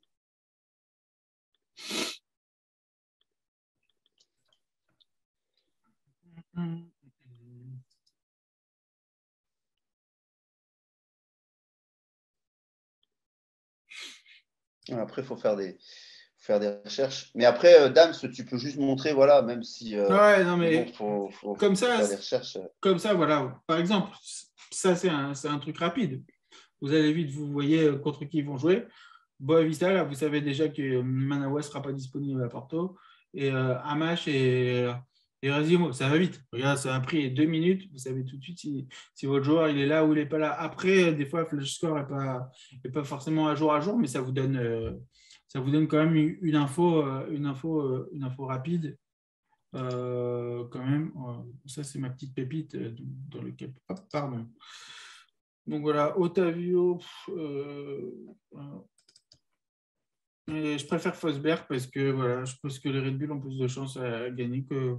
Après, il faut faire des, faire des recherches. Mais après, euh, Dams, tu peux juste montrer, voilà, même si. Euh, ouais, non, mais, mais bon, faut, faut, comme faut ça, faire des recherches. comme ça, voilà. Par exemple, ça, c'est un, c'est un truc rapide. Vous allez vite, vous voyez contre qui ils vont jouer. Boavista, là, vous savez déjà que Manawa ne sera pas disponible à Porto. Et euh, Amash et, Et vas-y, ça va vite. Regarde, ça a pris deux minutes. Vous savez tout de suite si, si votre joueur il est là ou il n'est pas là. Après, des fois, Flash Score n'est pas, est pas forcément à jour à jour, mais ça vous donne, euh, ça vous donne quand même une, une info, euh, une info, euh, une info rapide. Euh, quand même, ça c'est ma petite pépite euh, dans le cap. Hop, pardon. Donc voilà, Otavio. Euh, euh, je préfère Fosberg parce que voilà, je pense que les Red Bull ont plus de chances à gagner que.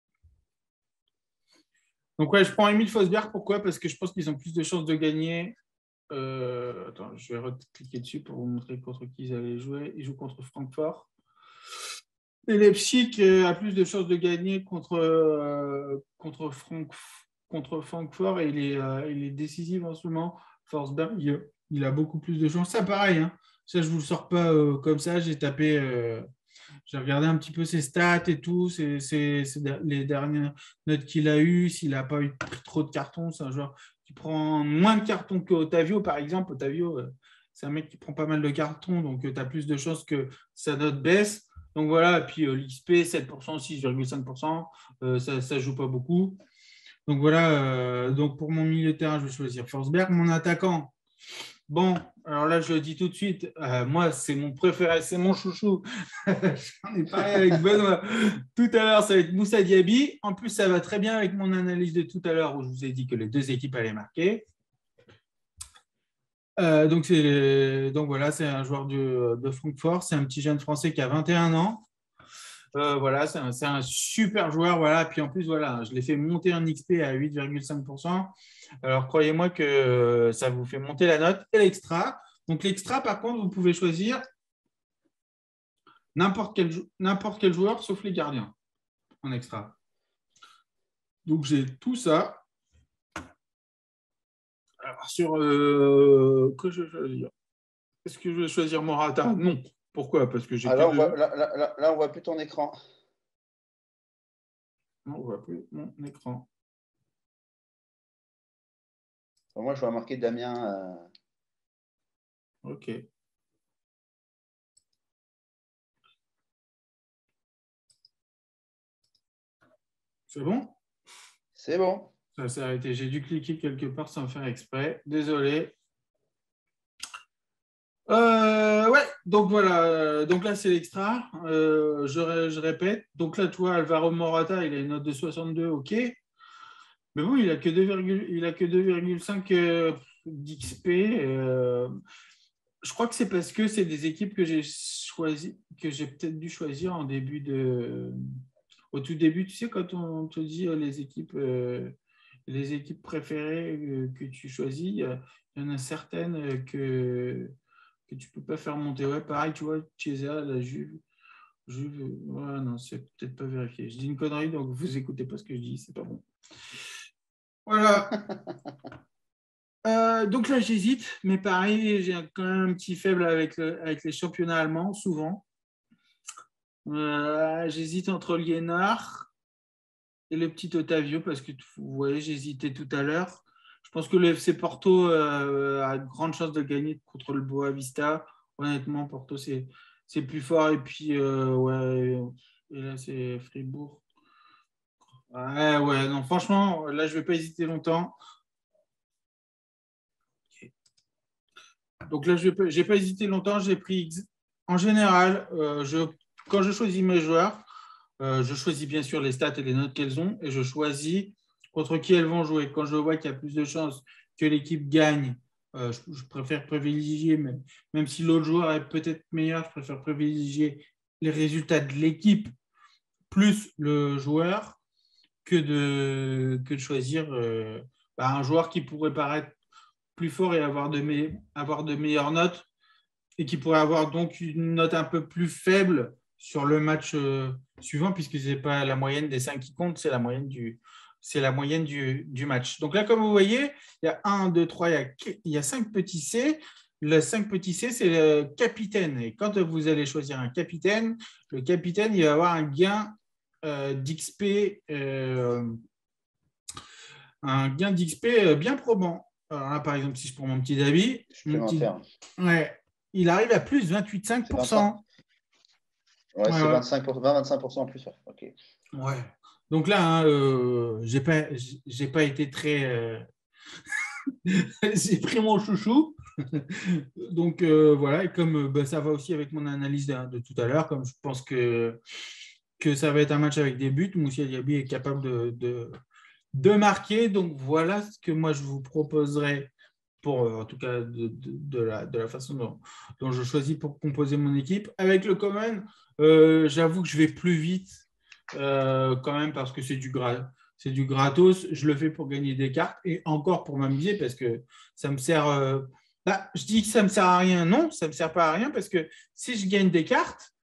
Donc ouais, je prends Emile Fosberg. Pourquoi? Parce que je pense qu'ils ont plus de chances de gagner. Euh, attends, je vais recliquer dessus pour vous montrer contre qui ils allaient jouer. Ils jouent contre Francfort. Et Leipzig a plus de chances de gagner contre, euh, contre, Franck, contre Francfort et il est, euh, il est décisif en ce moment. Forsberg, il, il a beaucoup plus de chances. Ça, pareil, hein. Ça, je ne vous le sors pas euh, comme ça. J'ai tapé, euh, j'ai regardé un petit peu ses stats et tout, c'est, c'est, c'est les dernières notes qu'il a eues. S'il n'a pas eu trop de cartons, c'est un joueur qui prend moins de cartons qu'Otavio, par exemple. Otavio, euh, c'est un mec qui prend pas mal de cartons, donc euh, tu as plus de chances que sa note baisse. Donc voilà, et puis euh, l'X P, sept pour cent, six virgule cinq pour cent, euh, ça ne joue pas beaucoup. Donc voilà, euh, donc pour mon milieu de terrain, je vais choisir Forsberg. Mon attaquant, bon, alors là, je le dis tout de suite, euh, moi, c'est mon préféré, c'est mon chouchou. J'en ai parlé avec Benoît tout à l'heure, ça va être Moussa Diaby. En plus, ça va très bien avec mon analyse de tout à l'heure où je vous ai dit que les deux équipes allaient marquer. Euh, donc, c'est, donc voilà, c'est un joueur de, de Francfort, c'est un petit jeune français qui a vingt et un ans. Euh, voilà, c'est un, c'est un super joueur. Voilà. Puis en plus, voilà, je l'ai fait monter en X P à huit virgule cinq pour cent. Alors croyez-moi que ça vous fait monter la note et l'extra. Donc l'extra, par contre, vous pouvez choisir n'importe quel, n'importe quel joueur sauf les gardiens en extra. Donc j'ai tout ça. Alors, sur euh, que je vais choisir. Est-ce que je vais choisir Morata? Non. Pourquoi? Parce que j'ai. Ah, là, on voit, là, là, là, on voit plus ton écran. Non, on voit plus mon écran. Bon, moi, je vois marquer Damien. Euh... Ok. C'est bon? C'est bon. Ça s'est arrêté. J'ai dû cliquer quelque part sans faire exprès. Désolé. Euh, ouais, donc voilà. Donc là, c'est l'extra. Euh, je, je répète. Donc là, tu vois, Alvaro Morata, il a une note de soixante-deux, ok. Mais bon, il n'a que deux virgule cinq euh, d'X P. Euh, je crois que c'est parce que c'est des équipes que j'ai choisi, que j'ai peut-être dû choisir en début de. Au tout début, tu sais, quand on te dit euh, les équipes. Euh, les équipes préférées que tu choisis, il y en a certaines que, que tu ne peux pas faire monter. Ouais, pareil, tu vois, Chiesa, la Juve. Juve, ouais, non, c'est peut-être pas vérifié. Je dis une connerie, donc vous écoutez pas ce que je dis, c'est pas bon. Voilà. euh, donc là, j'hésite, mais pareil, j'ai quand même un petit faible avec, le, avec les championnats allemands, souvent. Euh, j'hésite entre Liénard et le petit Otavio, parce que vous voyez, j'hésitais tout à l'heure. Je pense que le F C Porto euh, a de grandes chances de gagner contre le Boavista. Honnêtement, Porto, c'est, c'est plus fort. Et puis, euh, ouais, et là, c'est Fribourg. Ouais, ouais, non, franchement, là, je ne vais pas hésiter longtemps. Okay. Donc là, je n'ai pas hésité longtemps. J'ai pris, en général, euh, je, quand je choisis mes joueurs, Euh, je choisis bien sûr les stats et les notes qu'elles ont et je choisis contre qui elles vont jouer. Quand je vois qu'il y a plus de chances que l'équipe gagne, euh, je, je préfère privilégier, même, même si l'autre joueur est peut-être meilleur, je préfère privilégier les résultats de l'équipe plus le joueur que de, que de choisir euh, bah, un joueur qui pourrait paraître plus fort et avoir de, me, avoir de meilleures notes et qui pourrait avoir donc une note un peu plus faible sur le match euh, suivant, puisque ce n'est pas la moyenne des cinq qui compte, c'est la moyenne, du, c'est la moyenne du, du match. Donc là, comme vous voyez, il y a un, deux, trois, il y a, il y a cinq petits C. Le cinq petits C, c'est le capitaine. Et quand vous allez choisir un capitaine, le capitaine, il va avoir un gain euh, d'X P, euh, un gain d'X P bien probant. Alors là, par exemple, si je prends mon petit David, mon petit... ouais, il arrive à plus vingt-huit virgule cinq pour cent. Ouais, ouais, c'est vingt-cinq pour cent, vingt à vingt-cinq pour cent en plus. Ok. Ouais. Donc là, hein, euh, j'ai pas, j'ai pas été très. Euh... j'ai pris mon chouchou. Donc euh, voilà, et comme bah, ça va aussi avec mon analyse de, de tout à l'heure, comme je pense que, que ça va être un match avec des buts, Moussa Diaby est capable de, de, de marquer. Donc voilà ce que moi je vous proposerai pour, euh, en tout cas, de, de, de, la, de la façon dont, dont je choisis pour composer mon équipe. Avec le Common, euh, j'avoue que je vais plus vite euh, quand même parce que c'est du, gra- c'est du gratos. Je le fais pour gagner des cartes et encore pour m'amuser parce que ça me sert. Euh, bah, je dis que ça ne me sert à rien. Non, ça ne me sert pas à rien parce que si je gagne des cartes,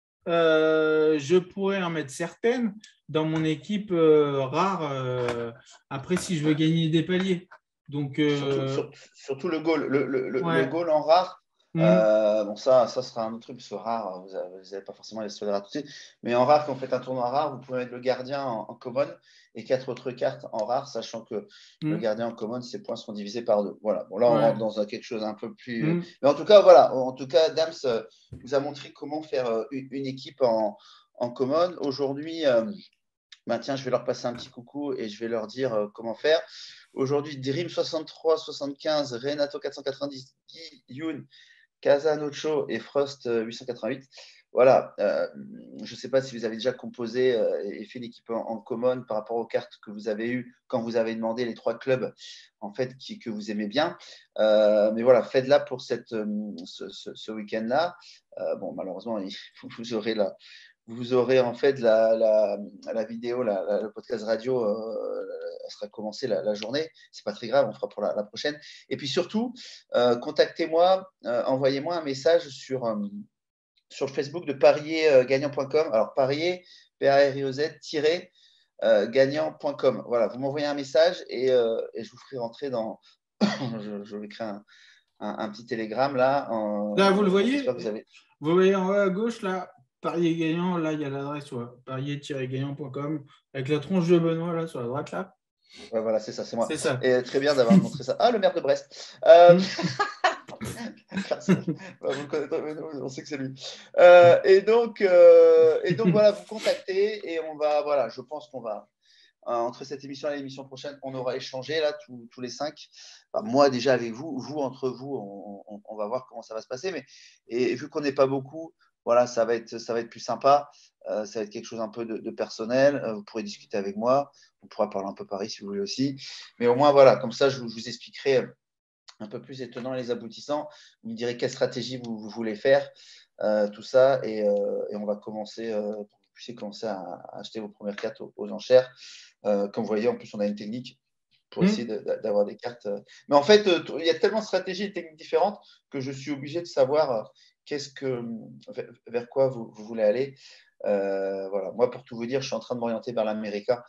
euh, je pourrais en mettre certaines dans mon équipe euh, rare euh, après si je veux gagner des paliers. Donc, Surtout, euh, sur- surtout le goal. Le, le, le, le ouais. goal en rare, Mmh. euh, bon, ça, ça sera un autre truc, parce que rare, vous n'avez pas forcément les soldats tout de suite. Mais en rare, quand vous faites un tournoi rare, vous pouvez mettre le gardien en, en common et quatre autres cartes en rare, sachant que le Mmh. gardien en common, ses points seront divisés par deux. Voilà. Bon, là, on Ouais. rentre dans quelque chose un peu plus. Mmh. Mais en tout cas, voilà. En tout cas, Dams euh, vous a montré comment faire euh, une, une équipe en, en common. Aujourd'hui, euh, bah, tiens, je vais leur passer un petit coucou et je vais leur dire euh, comment faire. Aujourd'hui, Dream soixante-trois soixante-quinze, Renato quatre cent quatre-vingt-dix, Guy, Youn, Casanocho et Frost euh, huit cent quatre-vingt-huit. Voilà, euh, je ne sais pas si vous avez déjà composé euh, et fait l'équipe en, en common par rapport aux cartes que vous avez eues quand vous avez demandé les trois clubs en fait qui, que vous aimez bien. Euh, mais voilà, faites-la pour cette, euh, ce, ce, ce week-end-là. Euh, bon, malheureusement, vous aurez la, vous aurez en fait la, la, la vidéo, la, la, le podcast radio euh, sera commencé la, la journée. C'est pas très grave, on fera pour la, la prochaine. Et puis surtout, euh, contactez-moi, euh, envoyez-moi un message sur, euh, sur le Facebook de parier gagnant point com. Alors parier, P A R I O Z, tiré, euh, gagnant point com. Voilà, vous m'envoyez un message et, euh, et je vous ferai rentrer dans. je, je vais créer un, un, un petit télégramme là. En... Là, vous le Donc voyez? j'espère que vous avez. Vous voyez en haut à gauche, là, parier gagnant, là, il y a l'adresse, ouais, parier gagnant point com, avec la tronche de Benoît, là, sur la droite, là. Ouais, voilà, c'est ça, c'est moi. C'est ça. Et très bien d'avoir montré ça. Ah, le maire de Brest. Euh... Mmh. Vous le connaissez, on sait que c'est lui. Euh, et, donc, euh, et donc, voilà, vous contactez et on va, voilà, je pense qu'on va, euh, entre cette émission et l'émission prochaine, on aura échangé là, tous, tous les cinq. Enfin, moi, déjà avec vous, vous, entre vous, on, on, on va voir comment ça va se passer. Mais, et, et vu qu'on n'est pas beaucoup, voilà, ça va être, ça va être plus sympa. Euh, ça va être quelque chose un peu de, de personnel. Euh, vous pourrez discuter avec moi. On pourra parler un peu Paris si vous voulez aussi. Mais au moins, voilà, comme ça, je, je vous expliquerai un peu plus les tenants et les aboutissants. Vous me direz quelle stratégie vous, vous voulez faire, euh, tout ça. Et, euh, et on va commencer, euh, pour que vous puissiez commencer à, à acheter vos premières cartes aux, aux enchères. Euh, comme vous voyez, en plus, on a une technique pour essayer de, de, d'avoir des cartes. Mais en fait, euh, il y a tellement de stratégies et de techniques différentes que je suis obligé de savoir euh, qu'est-ce que, vers, vers quoi vous, vous voulez aller. Euh, voilà. Moi, pour tout vous dire, je suis en train de m'orienter vers l'América.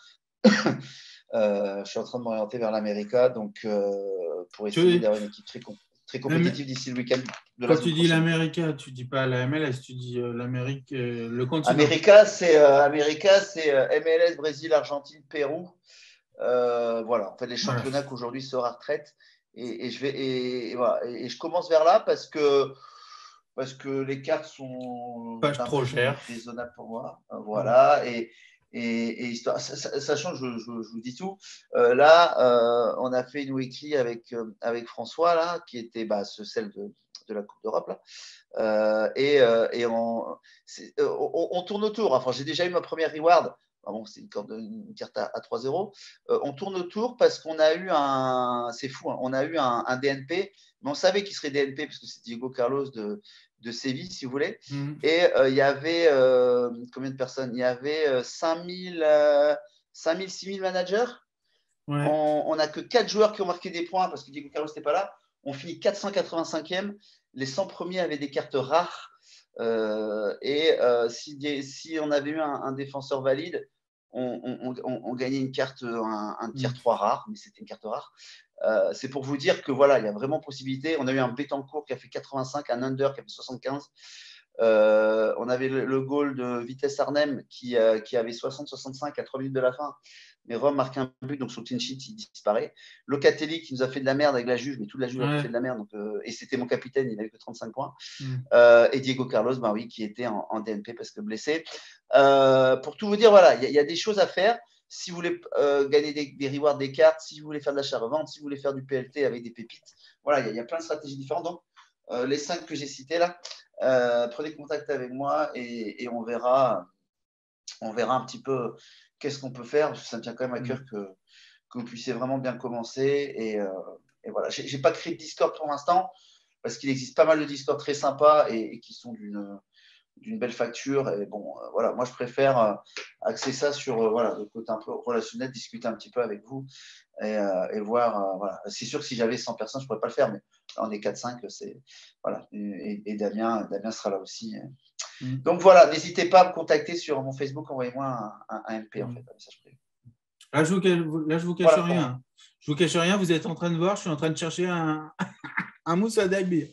euh, je suis en train de m'orienter vers l'América, donc euh, pour essayer Tu... d'avoir une équipe très, com- très compétitive d'ici le week-end de la Quand tu semaine dis prochaine. l'Amérique, tu dis pas la M L S, tu dis euh, l'Amérique, euh, le continent. América, c'est euh, América, c'est euh, M L S, Brésil, Argentine, Pérou. Euh, voilà, en fait, les championnats Ouais. qu'aujourd'hui sera à retraite. Et, et je vais et, et voilà, et, et je commence vers là parce que parce que les cartes sont Pas d'un trop prix cher. raisonnable pour moi. Ouais. Voilà. Et, et, et histoire, sachant, je, je, je vous dis tout, euh, là, euh, on a fait une weekly avec, euh, avec François, là, qui était bah, celle de, de la Coupe d'Europe. Là. Euh, et euh, et on, on, on tourne autour. Enfin, j'ai déjà eu ma première reward. Ah bon, c'est une carte, une carte à, à trois zéro. Euh, on tourne autour parce qu'on a eu un. C'est fou, hein, on a eu un, un D N P, mais on savait qu'il serait D N P parce que c'est Diego Carlos de, de Séville, si vous voulez. Mmh. Et euh, il y avait euh, combien de personnes? Il y avait euh, cinq mille, euh, cinq mille, six mille managers. Ouais. On n'a que quatre joueurs qui ont marqué des points parce que Diego Carlos n'était pas là. On finit quatre cent quatre-vingt-cinquième. Les cent premiers avaient des cartes rares. Euh, et euh, si, si, on avait eu un, un défenseur valide, on, on, on, on, gagnait une carte, un, un tier trois rare, mais c'était une carte rare. Euh, c'est pour vous dire que voilà, il y a vraiment possibilité. On a eu un Betancourt qui a fait quatre-vingt-cinq, un Under qui a fait soixante-quinze. Euh, on avait le, le goal de Vitesse Arnhem qui, euh, qui avait soixante soixante-cinq à trois minutes de la fin. Mais Rome marque un but, donc son clean sheet, il disparaît. Locatelli qui nous a fait de la merde avec la Juve, mais toute la Juve Ouais. a fait de la merde. Donc, euh, et c'était mon capitaine, il n'avait que trente-cinq points. Mmh. Euh, et Diego Carlos, ben oui, qui était en, en D N P parce que blessé. Euh, pour tout vous dire, voilà, il y, y a des choses à faire. si vous voulez euh, gagner des, des rewards des cartes, si vous voulez faire de l'achat-revente, si vous voulez faire du P L T avec des pépites. Voilà, il y, y a plein de stratégies différentes. Donc, euh, les cinq que j'ai cités là, euh, prenez contact avec moi et, et on verra, on verra un petit peu qu'est-ce qu'on peut faire, parce que ça me tient quand même à cœur que, que vous puissiez vraiment bien commencer. Et, euh, et voilà, j'ai, j'ai pas créé de Discord pour l'instant, parce qu'il existe pas mal de Discord très sympas et, et qui sont d'une, d'une belle facture. Et bon, euh, voilà, moi je préfère euh, axer ça sur euh, voilà, le côté un peu relationnel, discuter un petit peu avec vous et, euh, et voir. Euh, voilà. C'est sûr que si j'avais cent personnes, je ne pourrais pas le faire, mais là, on est quatre cinq, c'est voilà. Et, et Damien, Damien sera là aussi. Mm. Donc voilà, n'hésitez pas à me contacter sur mon Facebook, envoyez-moi un, un, un M P en fait, un message privé. Là, je vous, là, je vous cache voilà, rien. Je vous cache rien, vous êtes en train de voir, je suis en train de chercher un, un mousse à Dagby.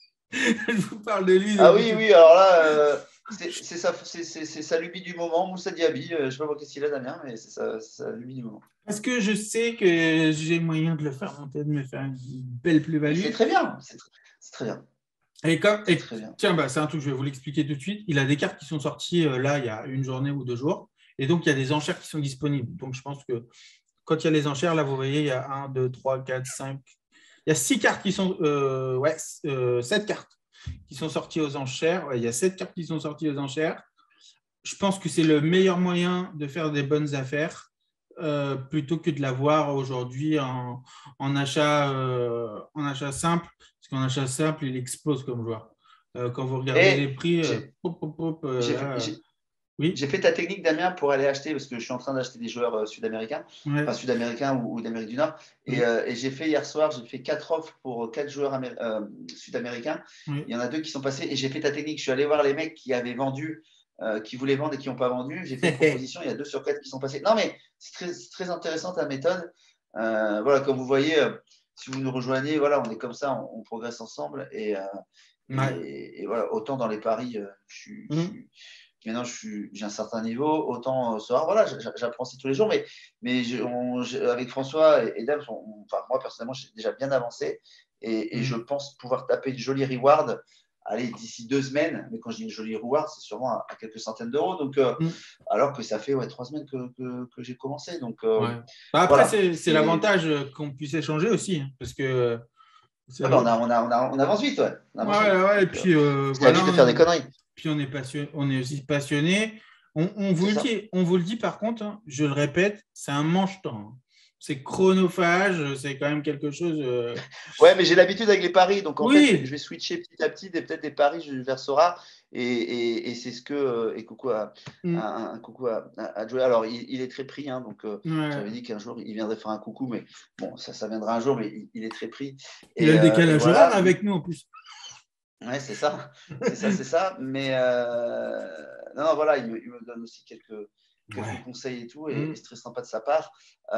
Je vous parle de lui. De ah oui, oui, alors là, euh, c'est, c'est, sa, c'est, c'est, c'est sa lubie du moment, Moussa Diaby. Euh, je ne sais pas qu'est-ce qu'il a, Damien, mais c'est sa, c'est sa lubie du moment. Parce que je sais que j'ai moyen de le faire monter, de me faire une belle plus-value. C'est très bien, c'est, tr- c'est très bien. Et comme, et, très bien. Tiens, bah, c'est un truc, je vais vous l'expliquer tout de suite. Il a des cartes qui sont sorties euh, là, il y a une journée ou deux jours. Et donc, il y a des enchères qui sont disponibles. Donc, je pense que quand il y a les enchères, là, vous voyez, il y a un, deux, trois, quatre, cinq. Il y a six cartes qui sont. Euh, ouais, euh, sept cartes qui sont sorties aux enchères. Ouais, il y a sept cartes qui sont sorties aux enchères. Je pense que c'est le meilleur moyen de faire des bonnes affaires euh, plutôt que de l'avoir aujourd'hui en, en, achat, euh, en achat simple. Parce qu'en achat simple, il explose comme joueur. Euh, quand vous regardez Et les prix, j'ai, euh, pop, pop, pop, euh, j'ai, là, j'ai, oui. j'ai fait ta technique, Damien, pour aller acheter, parce que je suis en train d'acheter des joueurs euh, sud-américains, ouais. enfin sud-américains ou, ou d'Amérique du Nord. Et, oui. euh, et j'ai fait hier soir, j'ai fait quatre offres pour quatre joueurs améri- euh, sud-américains. Oui. Il y en a deux qui sont passés et j'ai fait ta technique. Je suis allé voir les mecs qui avaient vendu, euh, qui voulaient vendre et qui n'ont pas vendu. J'ai fait une proposition, il y a deux sur quatre qui sont passés. Non, mais c'est très, c'est très intéressant ta méthode. Euh, voilà, comme vous voyez, euh, si vous nous rejoignez, voilà, on est comme ça, on, on progresse ensemble. Et, euh, ouais. et, et voilà, autant dans les paris, euh, je suis. Mmh. Je suis Maintenant, je suis, j'ai un certain niveau, autant euh, soir, voilà, j'apprends aussi tous les jours, mais, mais je, on, je, avec François et, et Dame, on, enfin, moi personnellement, j'ai déjà bien avancé et, et mmh. je pense pouvoir taper une jolie reward, allez, d'ici deux semaines, mais quand je dis une jolie reward, c'est sûrement à, à quelques centaines d'euros, donc, euh, mmh. alors que ça fait ouais, trois semaines que, que, que j'ai commencé. Donc, euh, ouais. bah après, voilà. c'est, c'est et... l'avantage qu'on puisse échanger aussi, hein, parce que. Ah bah on, a, on, a, on, a, on avance vite, ouais. On avance ouais, vite. ouais, et puis euh, c'est voilà, de faire des conneries. Puis on est, passionné, on est aussi passionné. On, on, vous le dit, on vous le dit par contre, hein, je le répète, c'est un mange-temps. C'est chronophage, c'est quand même quelque chose. Euh... Ouais, mais j'ai l'habitude avec les paris. Donc en oui. fait, je vais switcher petit à petit, et peut-être des paris vers Sora. Et, et, et c'est ce que. Et coucou à, mm. à, un coucou à, à Joey. Alors, il, il est très pris. Hein, donc, euh, ouais. J'avais dit qu'un jour, il viendrait faire un coucou. Mais bon, ça, ça viendra un jour, mais il, il est très pris. Et, il a le décalage euh, horaire voilà. avec nous en plus. Ouais, c'est ça, c'est ça, c'est ça. Mais euh... non, non, voilà, il me, il me donne aussi quelques, quelques ouais. conseils et tout, et, mmh. et c'est très sympa de sa part.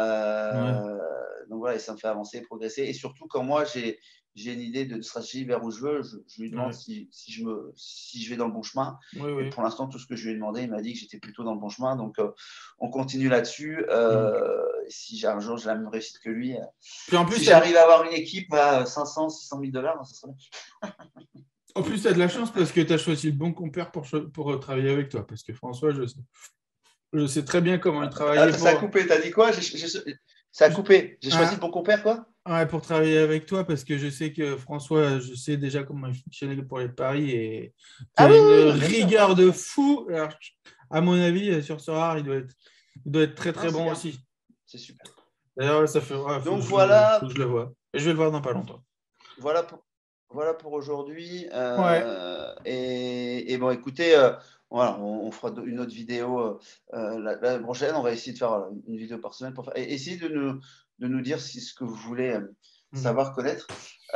Euh... Ouais. Donc voilà, et ça me fait avancer, progresser. Et surtout, quand moi j'ai, j'ai une idée de stratégie vers où je veux, je, je lui demande ouais. si, si, je me, si je vais dans le bon chemin. Ouais, et ouais. pour l'instant, tout ce que je lui ai demandé, il m'a dit que j'étais plutôt dans le bon chemin. Donc euh, on continue là-dessus. Euh... Mmh. Si j'ai un jour j'ai la même réussite que lui, puis en plus, si j'arrive à avoir une équipe à cinq cents, six cent mille dollars, ça serait bien. En plus, tu as de la chance parce que tu as choisi le bon compère pour, pour travailler avec toi. Parce que François, je sais, je sais très bien comment il travaille. Ah, ça pour... a coupé, tu as dit quoi? j'ai, j'ai... Ça a coupé. J'ai choisi ah. le bon compère, quoi? Ouais, pour travailler avec toi, parce que je sais que François, je sais déjà comment il fonctionnait pour les paris et tu as ah, une oui, oui, rigueur de fou. Alors, à mon avis, sur Sora, il doit être, il doit être très très ah, bon bien. aussi. C'est super. D'ailleurs, ça fait. Ouais, Donc voilà. Je, faut que je le vois. Et je vais le voir dans pas longtemps. Voilà pour. Voilà pour aujourd'hui. Euh, ouais. et, et bon, écoutez, euh, voilà, on, on fera une autre vidéo euh, la, la prochaine. On va essayer de faire voilà, une vidéo par semaine pour faire. Et essayer de nous, de nous dire si ce que vous voulez euh, mmh. savoir connaître.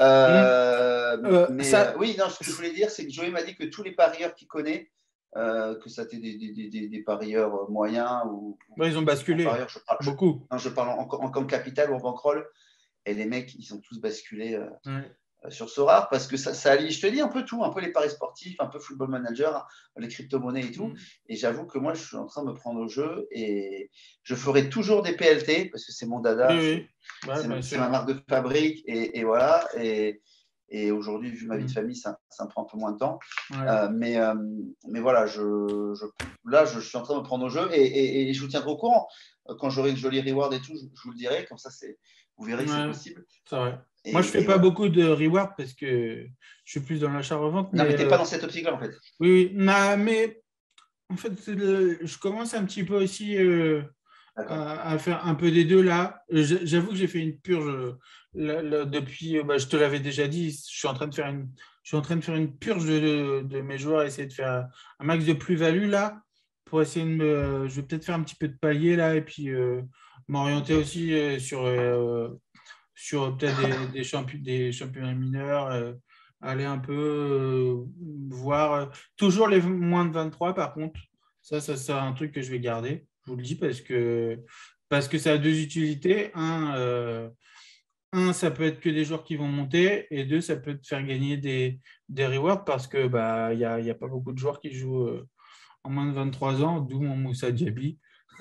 Euh, mmh. euh, mais ça... euh, oui, non, ce que je voulais dire, c'est que Joey m'a dit que tous les parieurs qu'il connaît, euh, que ça était des, des, des, des parieurs moyens ou. Ouais, ils ont basculé. Parieurs, je parle, beaucoup. Je, non, je parle en, en, en comme capital ou en bankroll. Et les mecs, ils ont tous basculé. Euh, ouais. sur Sora, parce que ça, ça allie, je te dis, un peu tout, un peu les paris sportifs, un peu football manager, les crypto-monnaies et tout. Mmh. Et j'avoue que moi, je suis en train de me prendre au jeu et je ferai toujours des P L T parce que c'est mon dada, oui, oui. Ouais, c'est, bah, c'est ma marque de fabrique et, et voilà. Et, Et aujourd'hui, vu ma vie de famille, ça, ça me prend un peu moins de temps. Ouais. Euh, mais, euh, mais voilà, je, je, là, je, je suis en train de me prendre au jeu et, et, et je vous tiendrai au courant. Quand j'aurai une jolie reward et tout, je, je vous le dirai. Comme ça, c'est, vous verrez que Ouais, c'est possible. c'est vrai. Et, Moi, je fais pas voilà. beaucoup de reward parce que je suis plus dans l'achat-revente. Non, mais, mais tu n'es euh, pas dans cette optique-là, en fait. Oui, oui. Non, mais en fait, le, je commence un petit peu aussi euh, à, à faire un peu des deux là. J'avoue que j'ai fait une purge là, là, depuis, bah, je te l'avais déjà dit, je suis en train de faire une, je suis en train de faire une purge de, de, de mes joueurs, essayer de faire un max de plus-value là, pour essayer de me, je vais peut-être faire un petit peu de palier là, et puis euh, m'orienter aussi euh, sur, euh, sur peut-être des, des, champi des championnats mineurs, euh, aller un peu euh, voir, euh, toujours les moins de vingt-trois par contre. Ça, ça c'est un truc que je vais garder, je vous le dis, parce que, parce que ça a deux utilités. Un, euh, un, ça peut être que des joueurs qui vont monter, et deux, ça peut te faire gagner des, des rewards parce que bah, y a, y a pas beaucoup de joueurs qui jouent euh, en moins de vingt-trois ans, d'où mon Moussa Diaby.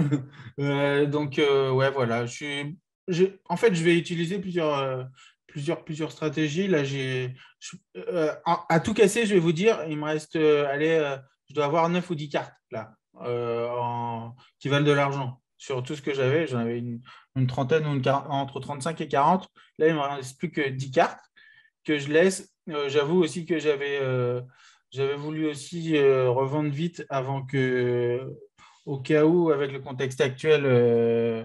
euh, donc, euh, ouais, voilà. Je suis, je, en fait, je vais utiliser plusieurs, euh, plusieurs, plusieurs stratégies. Là, j'ai, je- euh, à, à tout casser, je vais vous dire, il me reste, euh, allez, euh, je dois avoir neuf ou dix cartes là, euh, en, qui valent de l'argent. Sur tout ce que j'avais, j'en avais une, une trentaine ou une quar- entre trente-cinq et quarante. Là, il ne me reste plus que dix cartes que je laisse. Euh, j'avoue aussi que j'avais euh, j'avais voulu aussi euh, revendre vite avant que, au cas où, avec le contexte actuel, euh,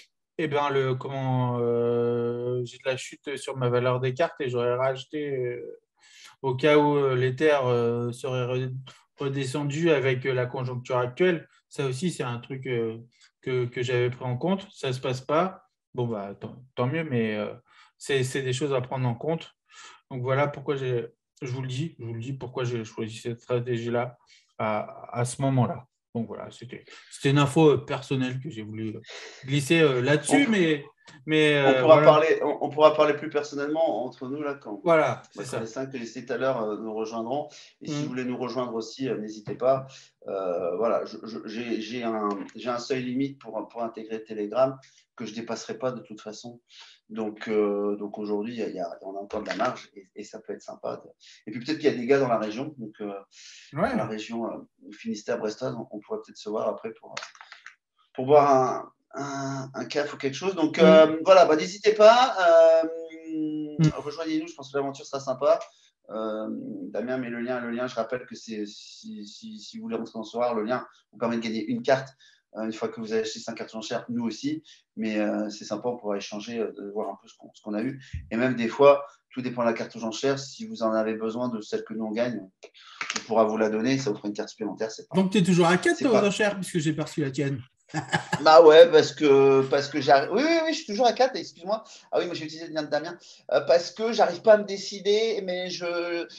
eh ben, le, comment, euh, j'ai de la chute sur ma valeur des cartes et j'aurais racheté euh, au cas où euh, l'Ether euh, serait re- redescendu avec euh, la conjoncture actuelle. Ça aussi, c'est un truc euh, que, que j'avais pris en compte. Ça ne se passe pas. Bon, bah, tant, tant mieux, mais euh, c'est c'est des choses à prendre en compte. Donc voilà pourquoi j'ai, je vous le dis, je vous le dis pourquoi j'ai choisi cette stratégie-là à, à ce moment-là. Donc voilà, c'était c'était une info euh, personnelle que j'ai voulu euh, glisser euh, On, là-dessus, mais, mais on, euh, pourra voilà. parler, on, on pourra parler plus personnellement entre nous là quand, Voilà, bah, c'est quand les ça. cinq que j'ai cités tout à l'heure euh, nous rejoindront. Et si vous Mm. voulez nous rejoindre aussi, euh, n'hésitez pas. Euh, voilà, j'ai un, un seuil limite pour, pour intégrer Telegram que je ne dépasserai pas de toute façon. Donc, euh, donc aujourd'hui, y a, y a, on a encore de la marge et, et ça peut être sympa. De... Et puis peut-être qu'il y a des gars dans la région, donc euh, Ouais. dans la région euh, Finistère-Brestoise, on, on pourrait peut-être se voir après pour, pour boire un, un, un café ou quelque chose. Donc euh, Mm. voilà, bah, n'hésitez pas. Euh, Mm. rejoignez-nous, je pense que l'aventure sera sympa. Euh, Damien met le lien, le lien, je rappelle que c'est si, si, si vous voulez rentrer dans ce soir, le lien vous permet de gagner une carte euh, une fois que vous avez acheté cinq cartes enchères, nous aussi, mais euh, c'est sympa, on pourra échanger, euh, de voir un peu ce qu'on qu'on a eu, et même des fois, tout dépend de la carte aux enchères, si vous en avez besoin de celle que nous on gagne, on pourra vous la donner, ça vous fera une carte supplémentaire. Pas, Donc tu es toujours à quatre aux pas... enchères puisque j'ai perçu la tienne. Bah ouais, parce que, parce que j'arrive. Oui, oui, oui, je suis toujours à quatre, excuse-moi. Ah oui, moi j'ai utilisé le lien de Damien. Euh, parce que j'arrive pas à me décider, mais je,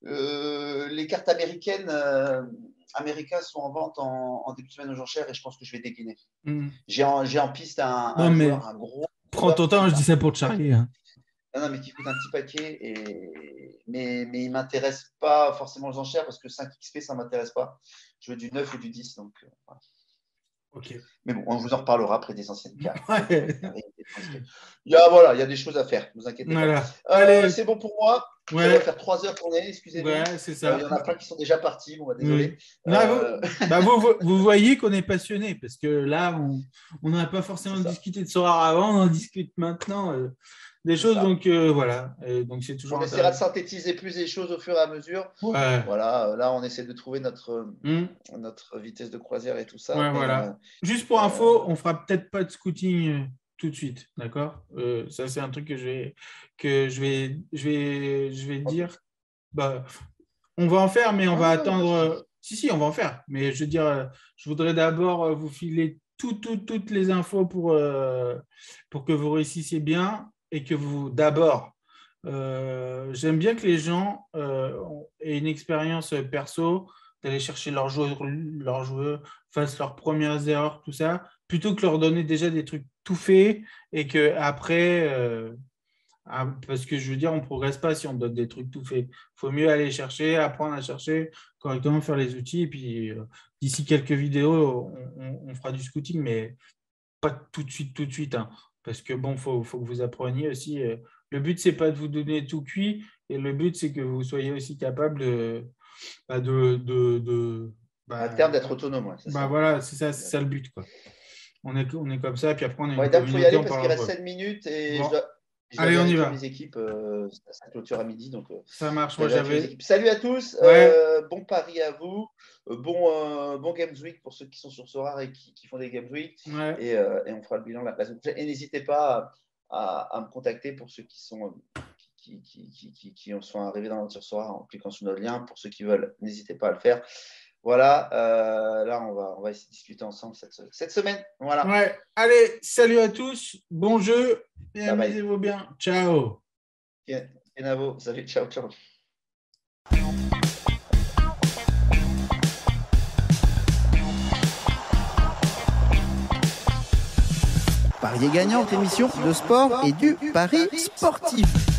euh, les cartes américaines, euh, America sont en vente en, en début de semaine aux enchères et je pense que je vais décliner. Mm. J'ai en, en piste un, Non, un mais joueur, un gros prends joueur ton qui temps, coûte je un, dis ça pour te charrier. Hein. non, non, mais qui coûte un petit paquet, et, mais, mais il ne m'intéresse pas forcément aux enchères parce que cinq X P, ça ne m'intéresse pas. Je veux du neuf ou du dix, donc euh, voilà. Ok. Mais bon, on vous en reparlera après des anciennes cartes. Ouais. Il y a, voilà, il y a des choses à faire, ne vous inquiétez Voilà. pas. Euh, Allez. c'est bon pour moi. Ça Ouais. doit faire trois heures qu'on est, excusez-nous. Ouais, c'est Euh, il ça. y en a plein qui sont déjà partis. Bon, bah, désolé. Oui. Là, vous, Euh... bah vous, vous, vous voyez qu'on est passionné parce que là, on n'a pas forcément discuté de soir avant, on en discute maintenant euh, des choses. Donc euh, voilà. Et donc c'est toujours on essaiera de intéressant. synthétiser plus les choses au fur et à mesure. Ouais. Voilà, là, on essaie de trouver notre, Mmh. notre vitesse de croisière et tout ça. Ouais, Mais, voilà. euh, Juste pour euh... info, on fera peut-être pas de scouting euh, tout de suite, d'accord euh, Ça, c'est un truc que je vais, que je vais, je vais, je vais dire. Bah, on va en faire, mais on va ah, attendre. bah, Euh... Si, si, on va en faire. Mais je veux dire, euh, je voudrais d'abord euh, vous filer tout, tout, toutes les infos pour, euh, pour que vous réussissiez bien et que vous, d'abord, euh, j'aime bien que les gens euh, aient une expérience perso, d'aller chercher leurs joueurs, leurs joueurs, fassent leurs premières erreurs, tout ça, plutôt que leur donner déjà des trucs tout faits et qu'après. Euh, ah, parce que je veux dire, on ne progresse pas si on donne des trucs tout faits. Il faut mieux aller chercher, apprendre à chercher correctement, faire les outils. Et puis, euh, d'ici quelques vidéos, on, on, on fera du scouting, mais pas tout de suite, tout de suite. Hein, parce que bon, il faut, faut que vous appreniez aussi. Euh, le but, ce n'est pas de vous donner tout cuit. Et le but, c'est que vous soyez aussi capable de, bah, de, de, de bah, à terme d'être autonome. Ouais, bah ça. voilà, c'est ça, c'est ça le but, quoi. On est, on est comme ça, puis après on est Ouais, une Dame, il faut y aller communauté, on parce parle qu'il un reste peu. sept minutes et Bon. je dois, je dois Allez, on y vérifier va. mes équipes. Euh, ça clôture à midi. Donc, euh, Ça marche, je moi dois vérifier mes j'avais. équipes. Salut à tous. Ouais. Euh, bon pari à vous. Euh, bon, euh, bon Games Week pour ceux qui sont sur Sorare et qui, qui font des Games Week. Ouais. Et, euh, et on fera le bilan la semaine prochaine. Et n'hésitez pas à, à, à me contacter pour ceux qui sont. Qui, qui, qui, qui, qui sont arrivés dans l'aventure Sorare en cliquant sur notre lien. Pour ceux qui veulent, n'hésitez pas à le faire. Voilà, euh, là, on va, on va essayer de discuter ensemble cette, cette semaine. Voilà. Ouais. Allez, salut à tous. Bon jeu et Bye bye. amusez-vous bien. Ciao. Kenavo, salut, ciao, ciao. Parier gagnant, émission de sport et du pari sportif.